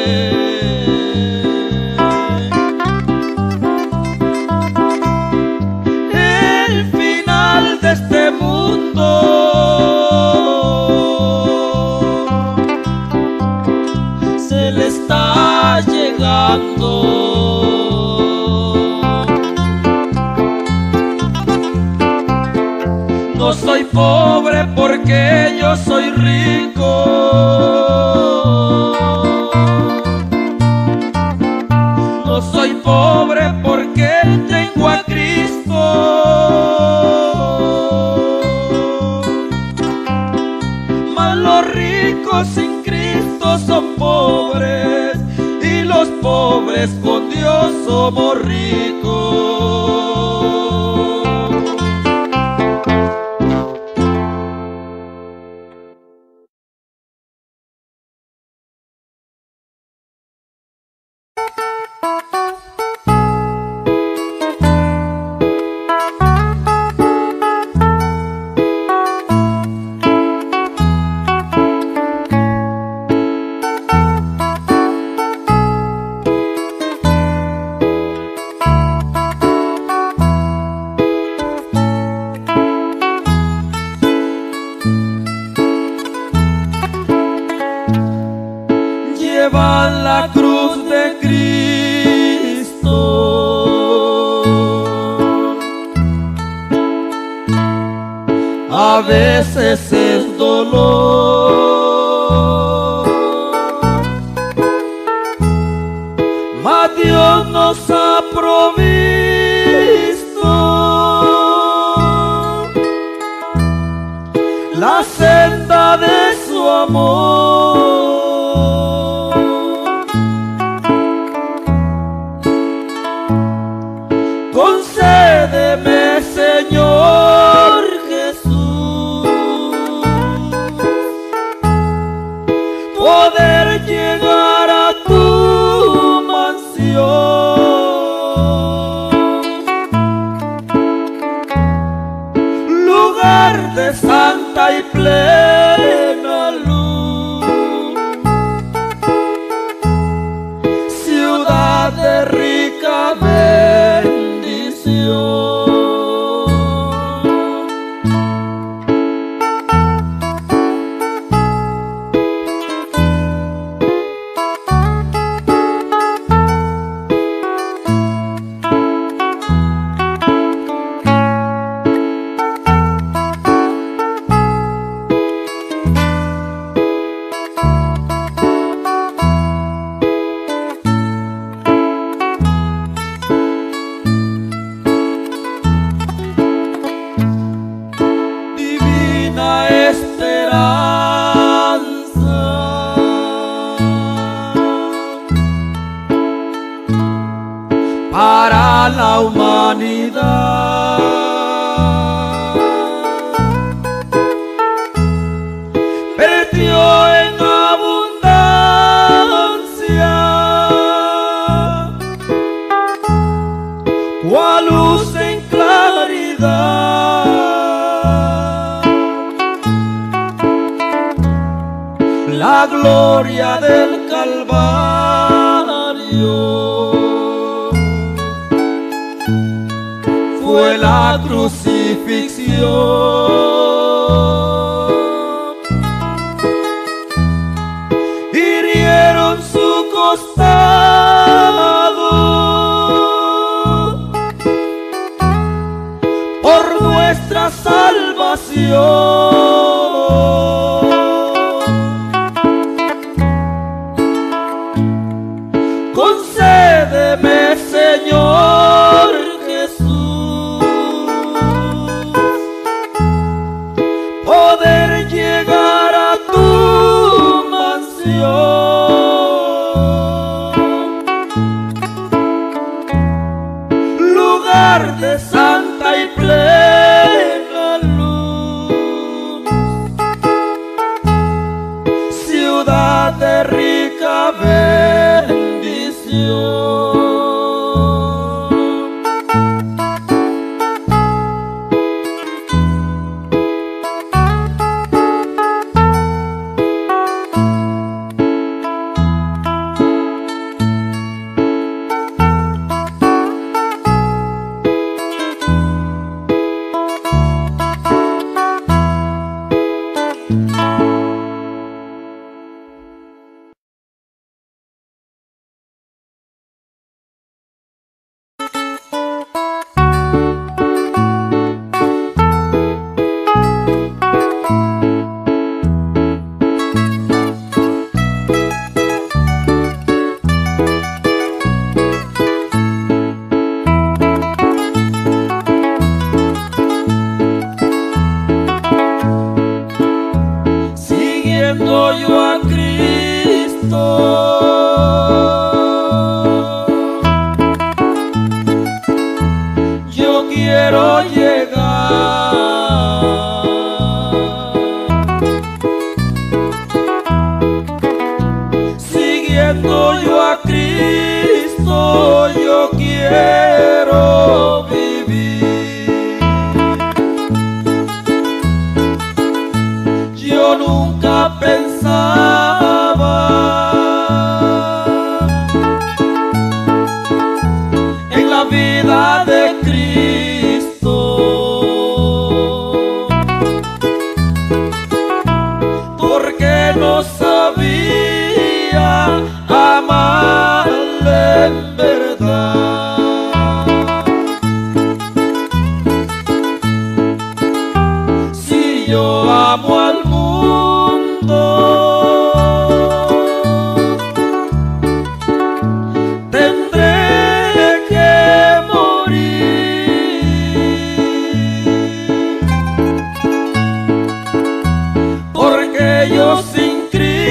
El final de este mundo se le está llegando. No soy pobre porque yo soy rico. No soy pobre porque tengo a Cristo. Mas los ricos sin Cristo son pobres y los pobres con Dios somos ricos. Llevan la cruz de Cristo, a veces es dolor, mas Dios nos ha provisto la senda de su amor. Concédeme, Señor Jesús, poder llegar a tu mansión, lugar de santa y plena luz, ciudad de rica bendición. Para la humanidad, perdió en abundancia, cual luz en claridad, la gloria del Calvario. Fue la crucifixión costado por nuestra salvación. Concédeme, Señor Jesús, poder llegar a tu mansión, lugar de santa y plena luz, ciudad de rica bendición. Yo a Cristo, yo quiero llegar, siguiendo yo a Cristo, yo quiero vivir. Yo nunca pensaba en la vida de Cristo, porque no sabía amarle en verdad. Si yo amo al tendré que morir, porque yo sin Cristo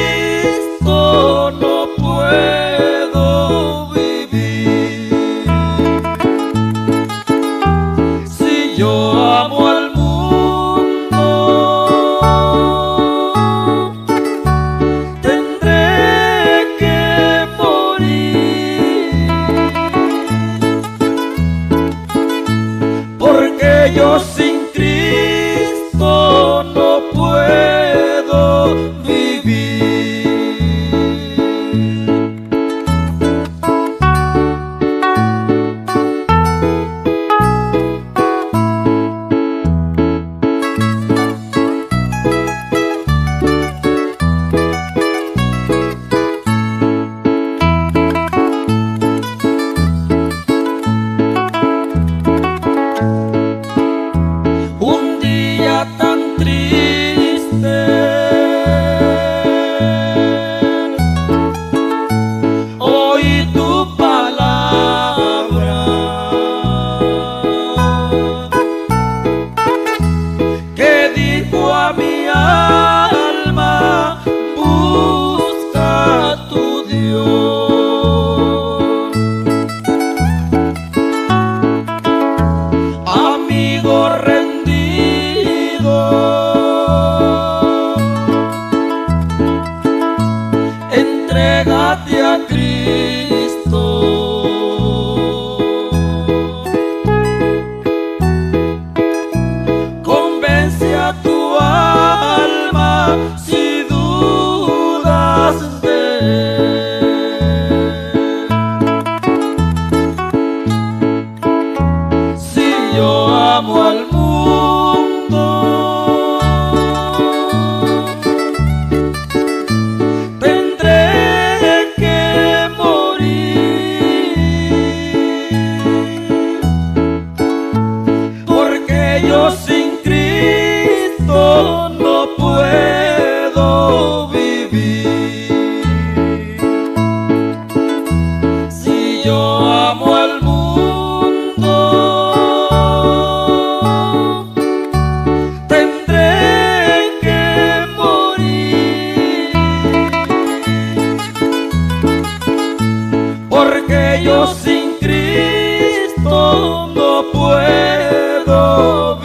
porque yo sin Cristo no puedo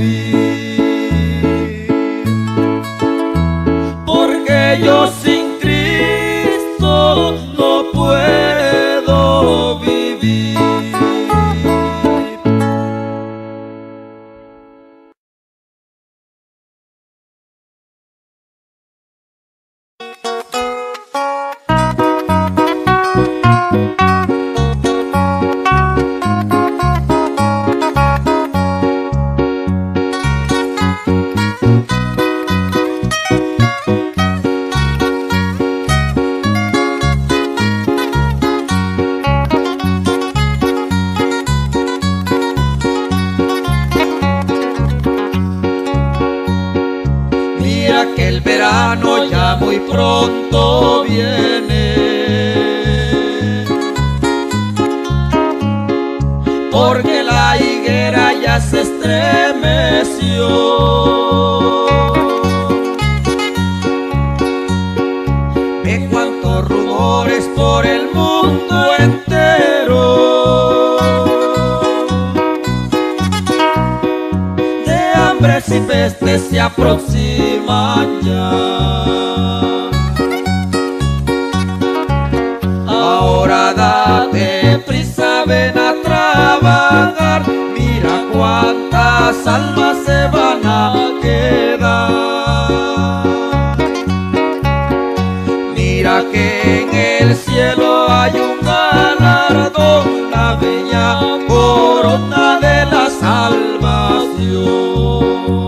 vivir, porque yo sin Cristo no puedo vivir. Que el verano ya muy pronto viene, porque la higuera ya se estremeció. Ve cuántos rumores por el mundo entero, de hambres y pestes se aproximan ya. Ahora date prisa, ven a trabajar, mira cuántas almas se van a quedar. Mira que en el cielo hay un galardón, la bella corona de la salvación.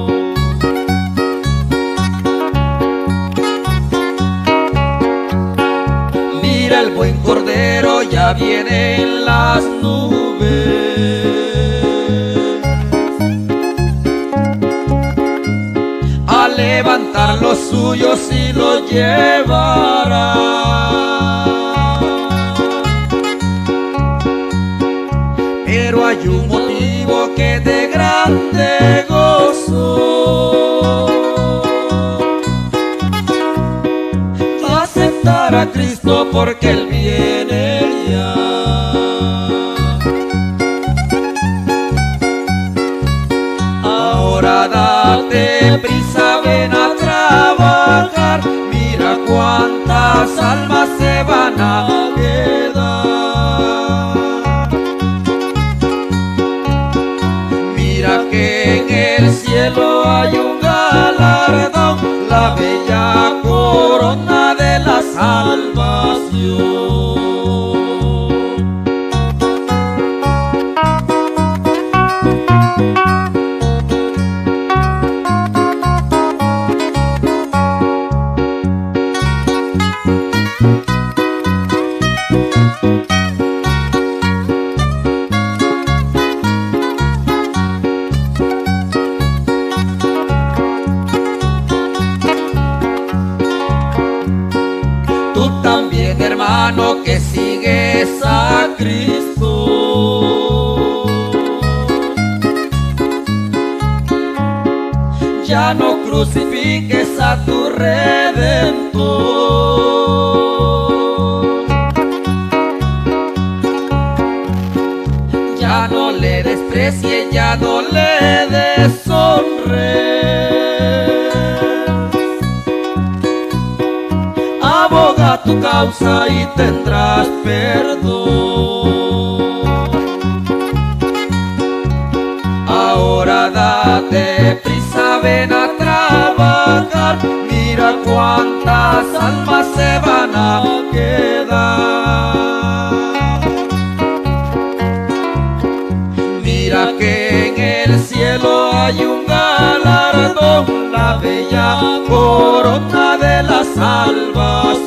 Mira, el buen cordero ya viene en las nubes a levantar los suyos y los llevará. Pero hay un motivo que de grande gozo: aceptar a Cristo porque Él viene ya. Ahora date prisa, ven a trabajar, mira cuántas almas se van a quedar. Mira que en el cielo hay un galardón, la bella corona de la salvación. Tú también, hermano, que sigues a Cristo, ya no crucifiques a tu Redentor, ya no le desprecies, ya no le deshonres. Aboga tu causa y tendrás perdón. Ahora date prisa, ven a trabajar, mira cuántas almas se van a quedar. Mira que en el cielo hay un galardón, la bella corona de la salvación.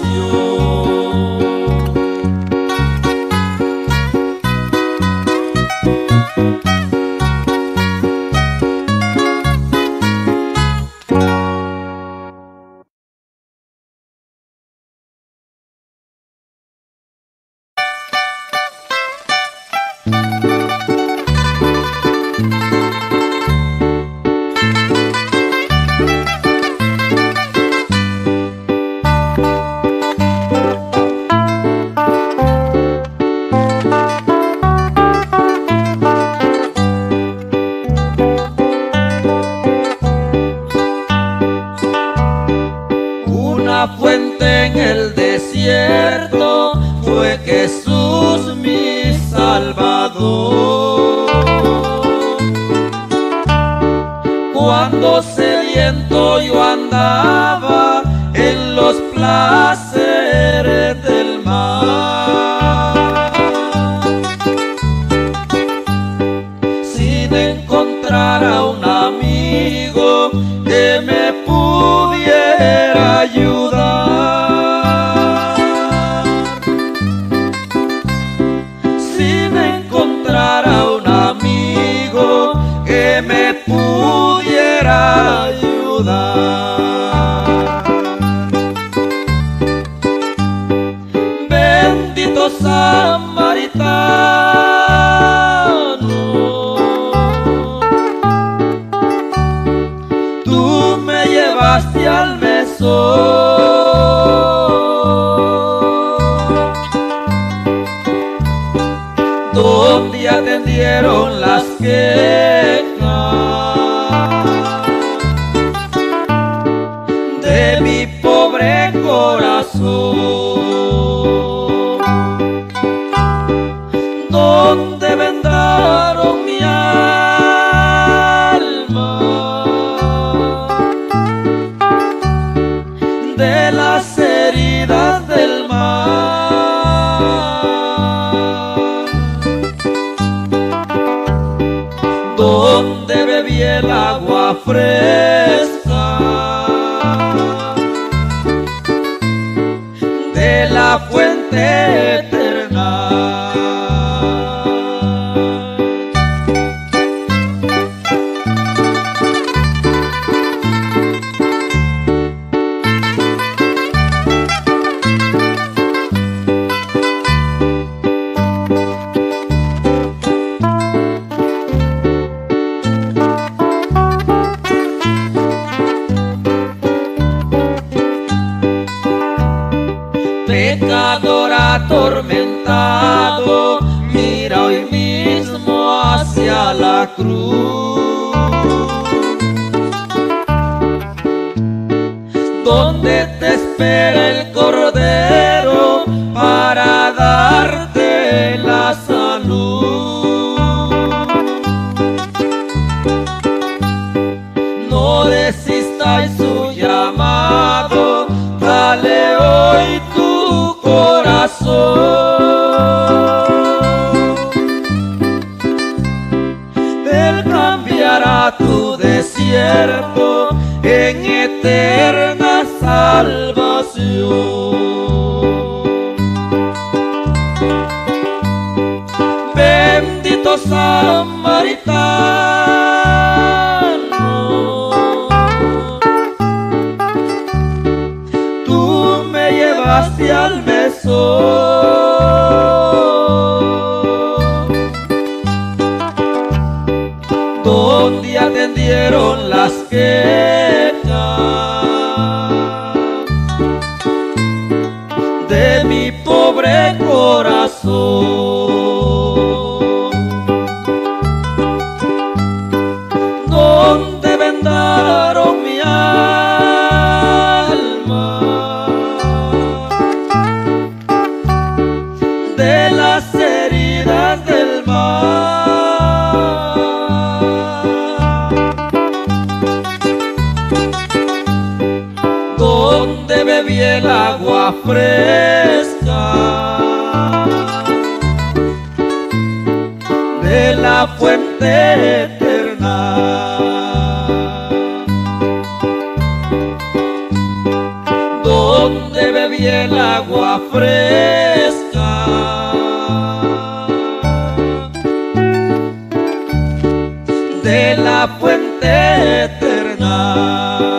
fuente en el desierto fue Jesús mi Salvador. Cuando sediento yo andaba en los placeres del mar, sin encontrar a un amigo que me pudiera ayudar, sin encontrar a un amigo que me pudiera ayudar. Bendito samaritano, tú me llevaste al mesón, donde atendieron las quejas de mi pobre corazón, donde vendaron mi alma de las heridas del mar, donde bebí el agua fresca de la fuente eterna. Pecador atormentado, mira hoy mismo hacia la cruz, donde te espera el Cordero para darte la salud. No desistas su llamado, dale hoy tu corazón. Él cambiará tu desierto en eterna salvación. Bendito samaritano, tú me llevaste al mesón, donde atendieron las quejas de mi pobre corazón, donde vendaron mi alma de las heridas del mar, donde bebí el agua fresca de la fuente eterna, donde bebí el agua fresca de la fuente eterna.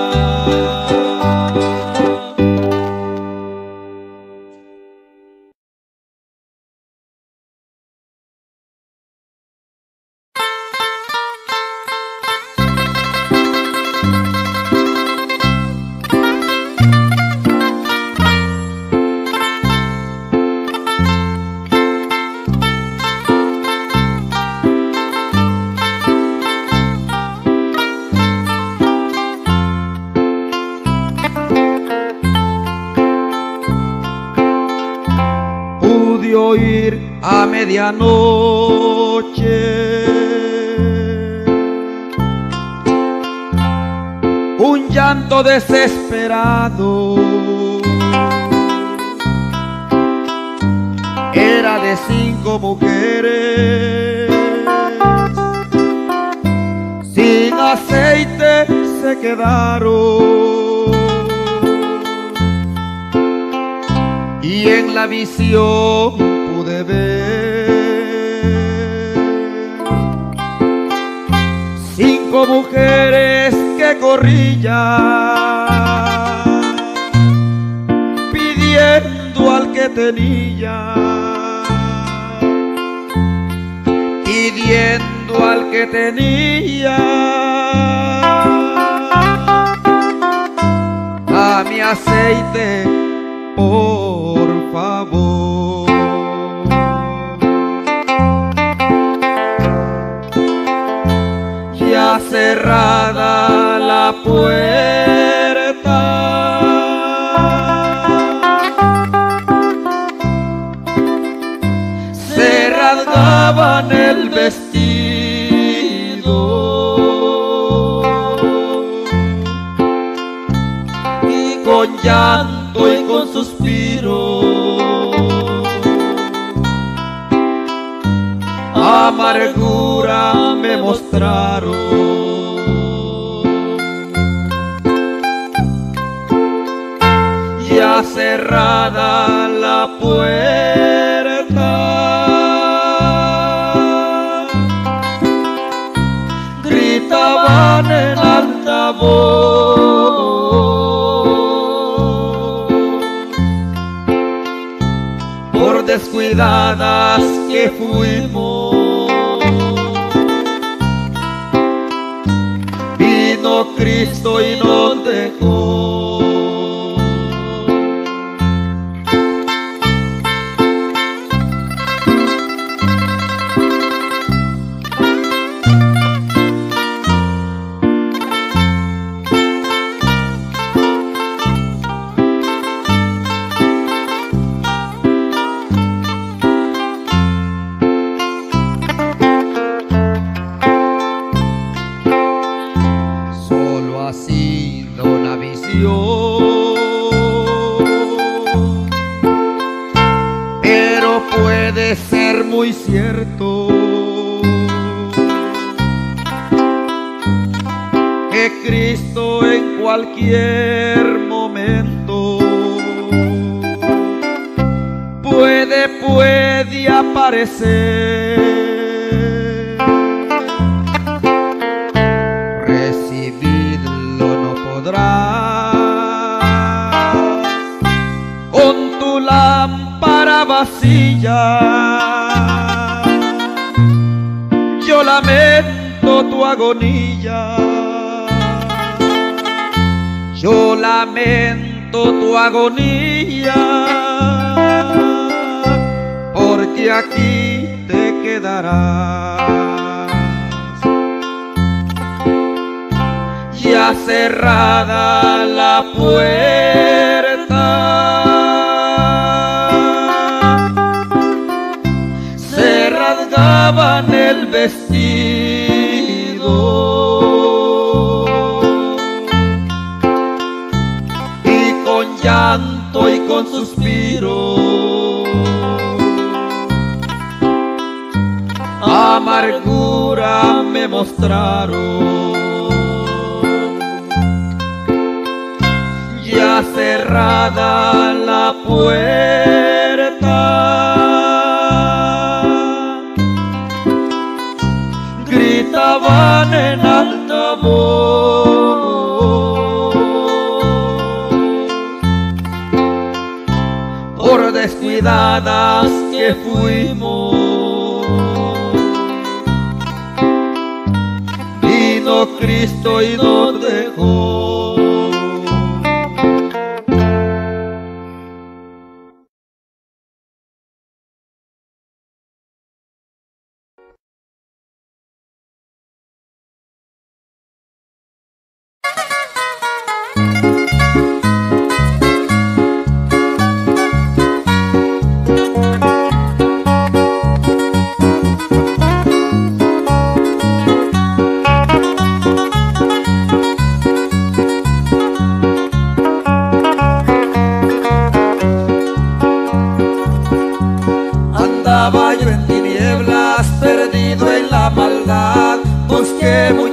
pude oír a medianoche un llanto desesperado. Era de cinco mujeres, sin aceite se quedaron, y en la visión pude ver cinco mujeres que corrían pidiendo al que tenía, pidiendo al que tenía. Dame aceite, por favor. Ya cerrada la puerta, se rasgaban el vestido y con llanto y con suspiro amargura me mostraron. Ya cerrada la puerta, gritaban en alta voz, por descuidadas que fuimos, vino Cristo y nos dejó. Pero puede ser muy cierto que Cristo en cualquier momento puede, puede aparecer. Recibirlo no podrás con tu lámpara vacía. Yo lamento tu agonía, yo lamento tu agonía, porque aquí te quedarás. Ya cerrada la puerta, se rasgaban el vestido y con llanto y con suspiro amargura me mostraron. Ya cerrada la puerta, gritaban en alta voz, por descuidadas que fuimos, vino Cristo y nos dejó.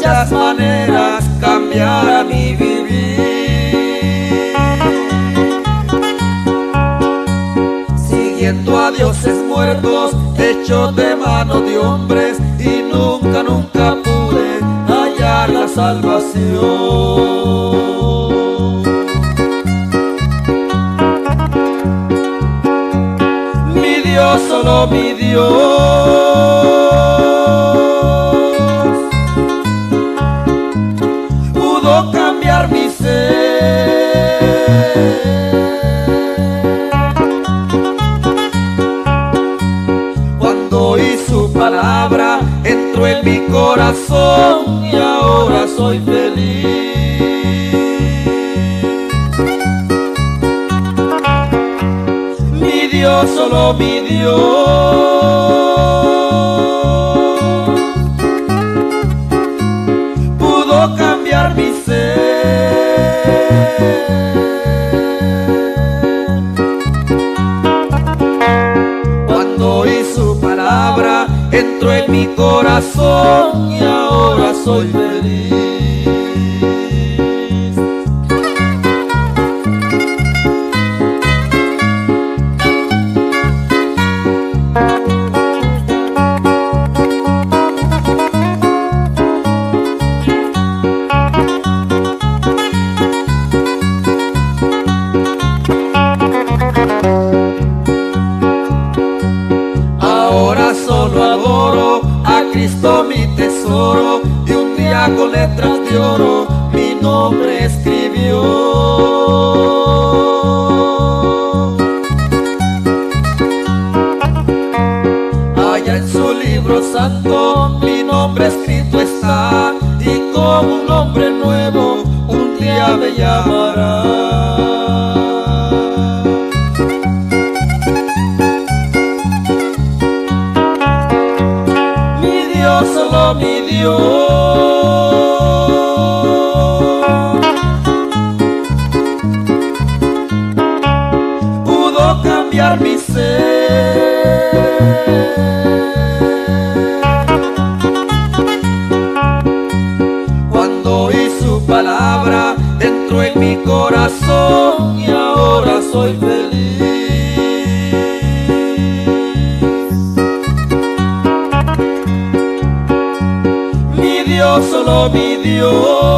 cuyas maneras cambiara mi vivir. Siguiendo a dioses muertos, hechos de mano de hombres, y nunca, nunca pude hallar la salvación. Mi Dios, solo mi Dios, pudo cambiar mi ser. Cuando oí su palabra, entró en mi corazón y ahora soy feliz. Mi Dios, solo mi Dios, pudo cambiar mi ser. Cuando oí su palabra, entró en mi corazón y ahora soy feliz. Cristo mi tesoro, y un día con letras de oro mi nombre escribió. Allá en su libro santo mi nombre escrito está, y como un nombre nuevo un día me llamará. Solo mi Dios pudo cambiar mi ser. Cuando oí su palabra, entró en mi corazón y ahora soy feliz. Solo mi Dios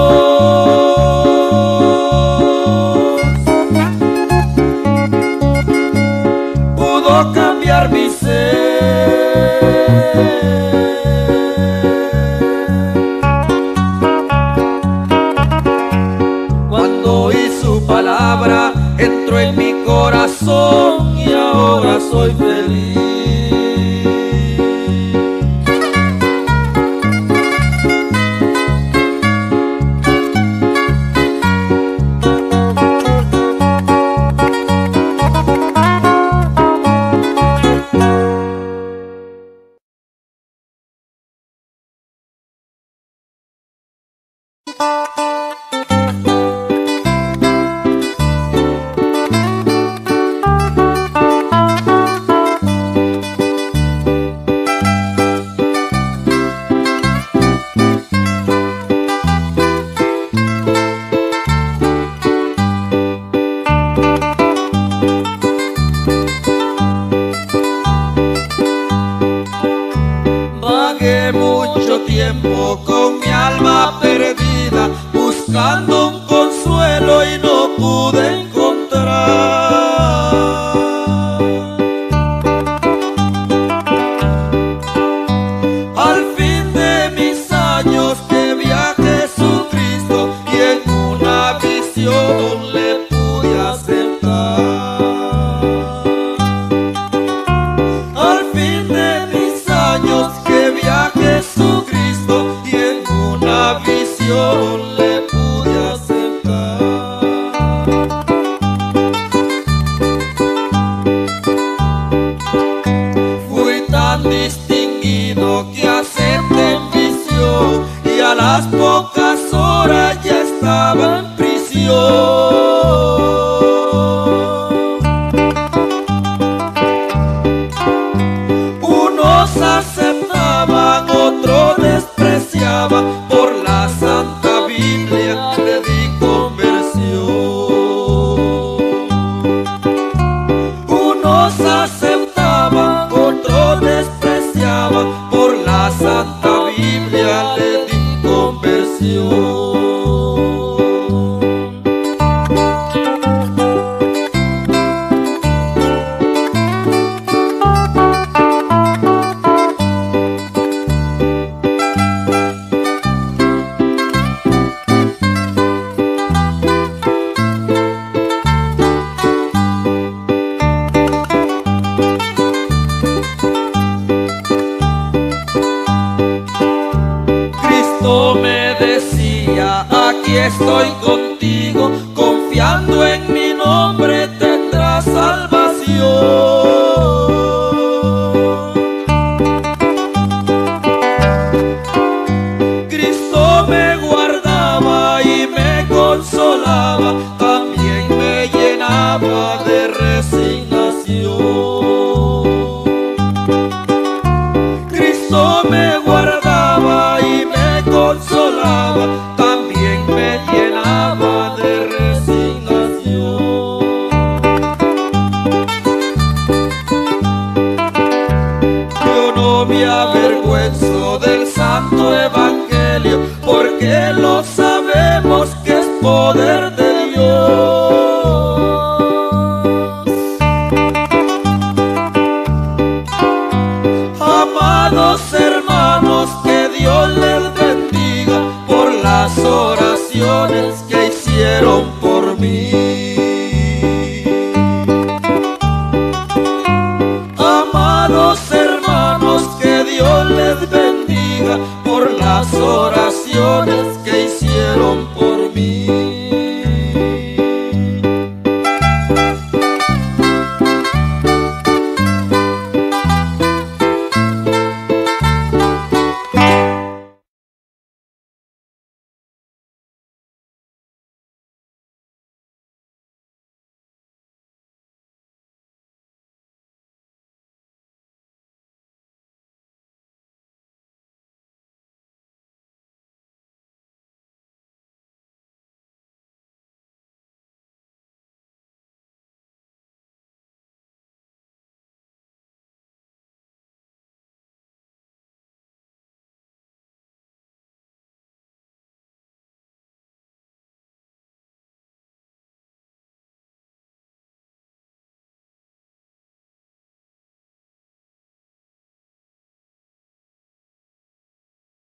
pudo cambiar mi ser. Cuando oí su palabra, entró en mi corazón y ahora soy feliz. Tiempo con mi alma perdida, buscando un consuelo y no pude encontrar. Al fin de mis años que vi a Jesucristo y en una visión le pude aceptar. Al fin de mis años que vi a Jesucristo y en una visión le pude aceptar. Fui tan distinguido que acepté en visión y a las pocas horas ya estaba en prisión. Unos aceptaban, otros despreciaban por la estoy con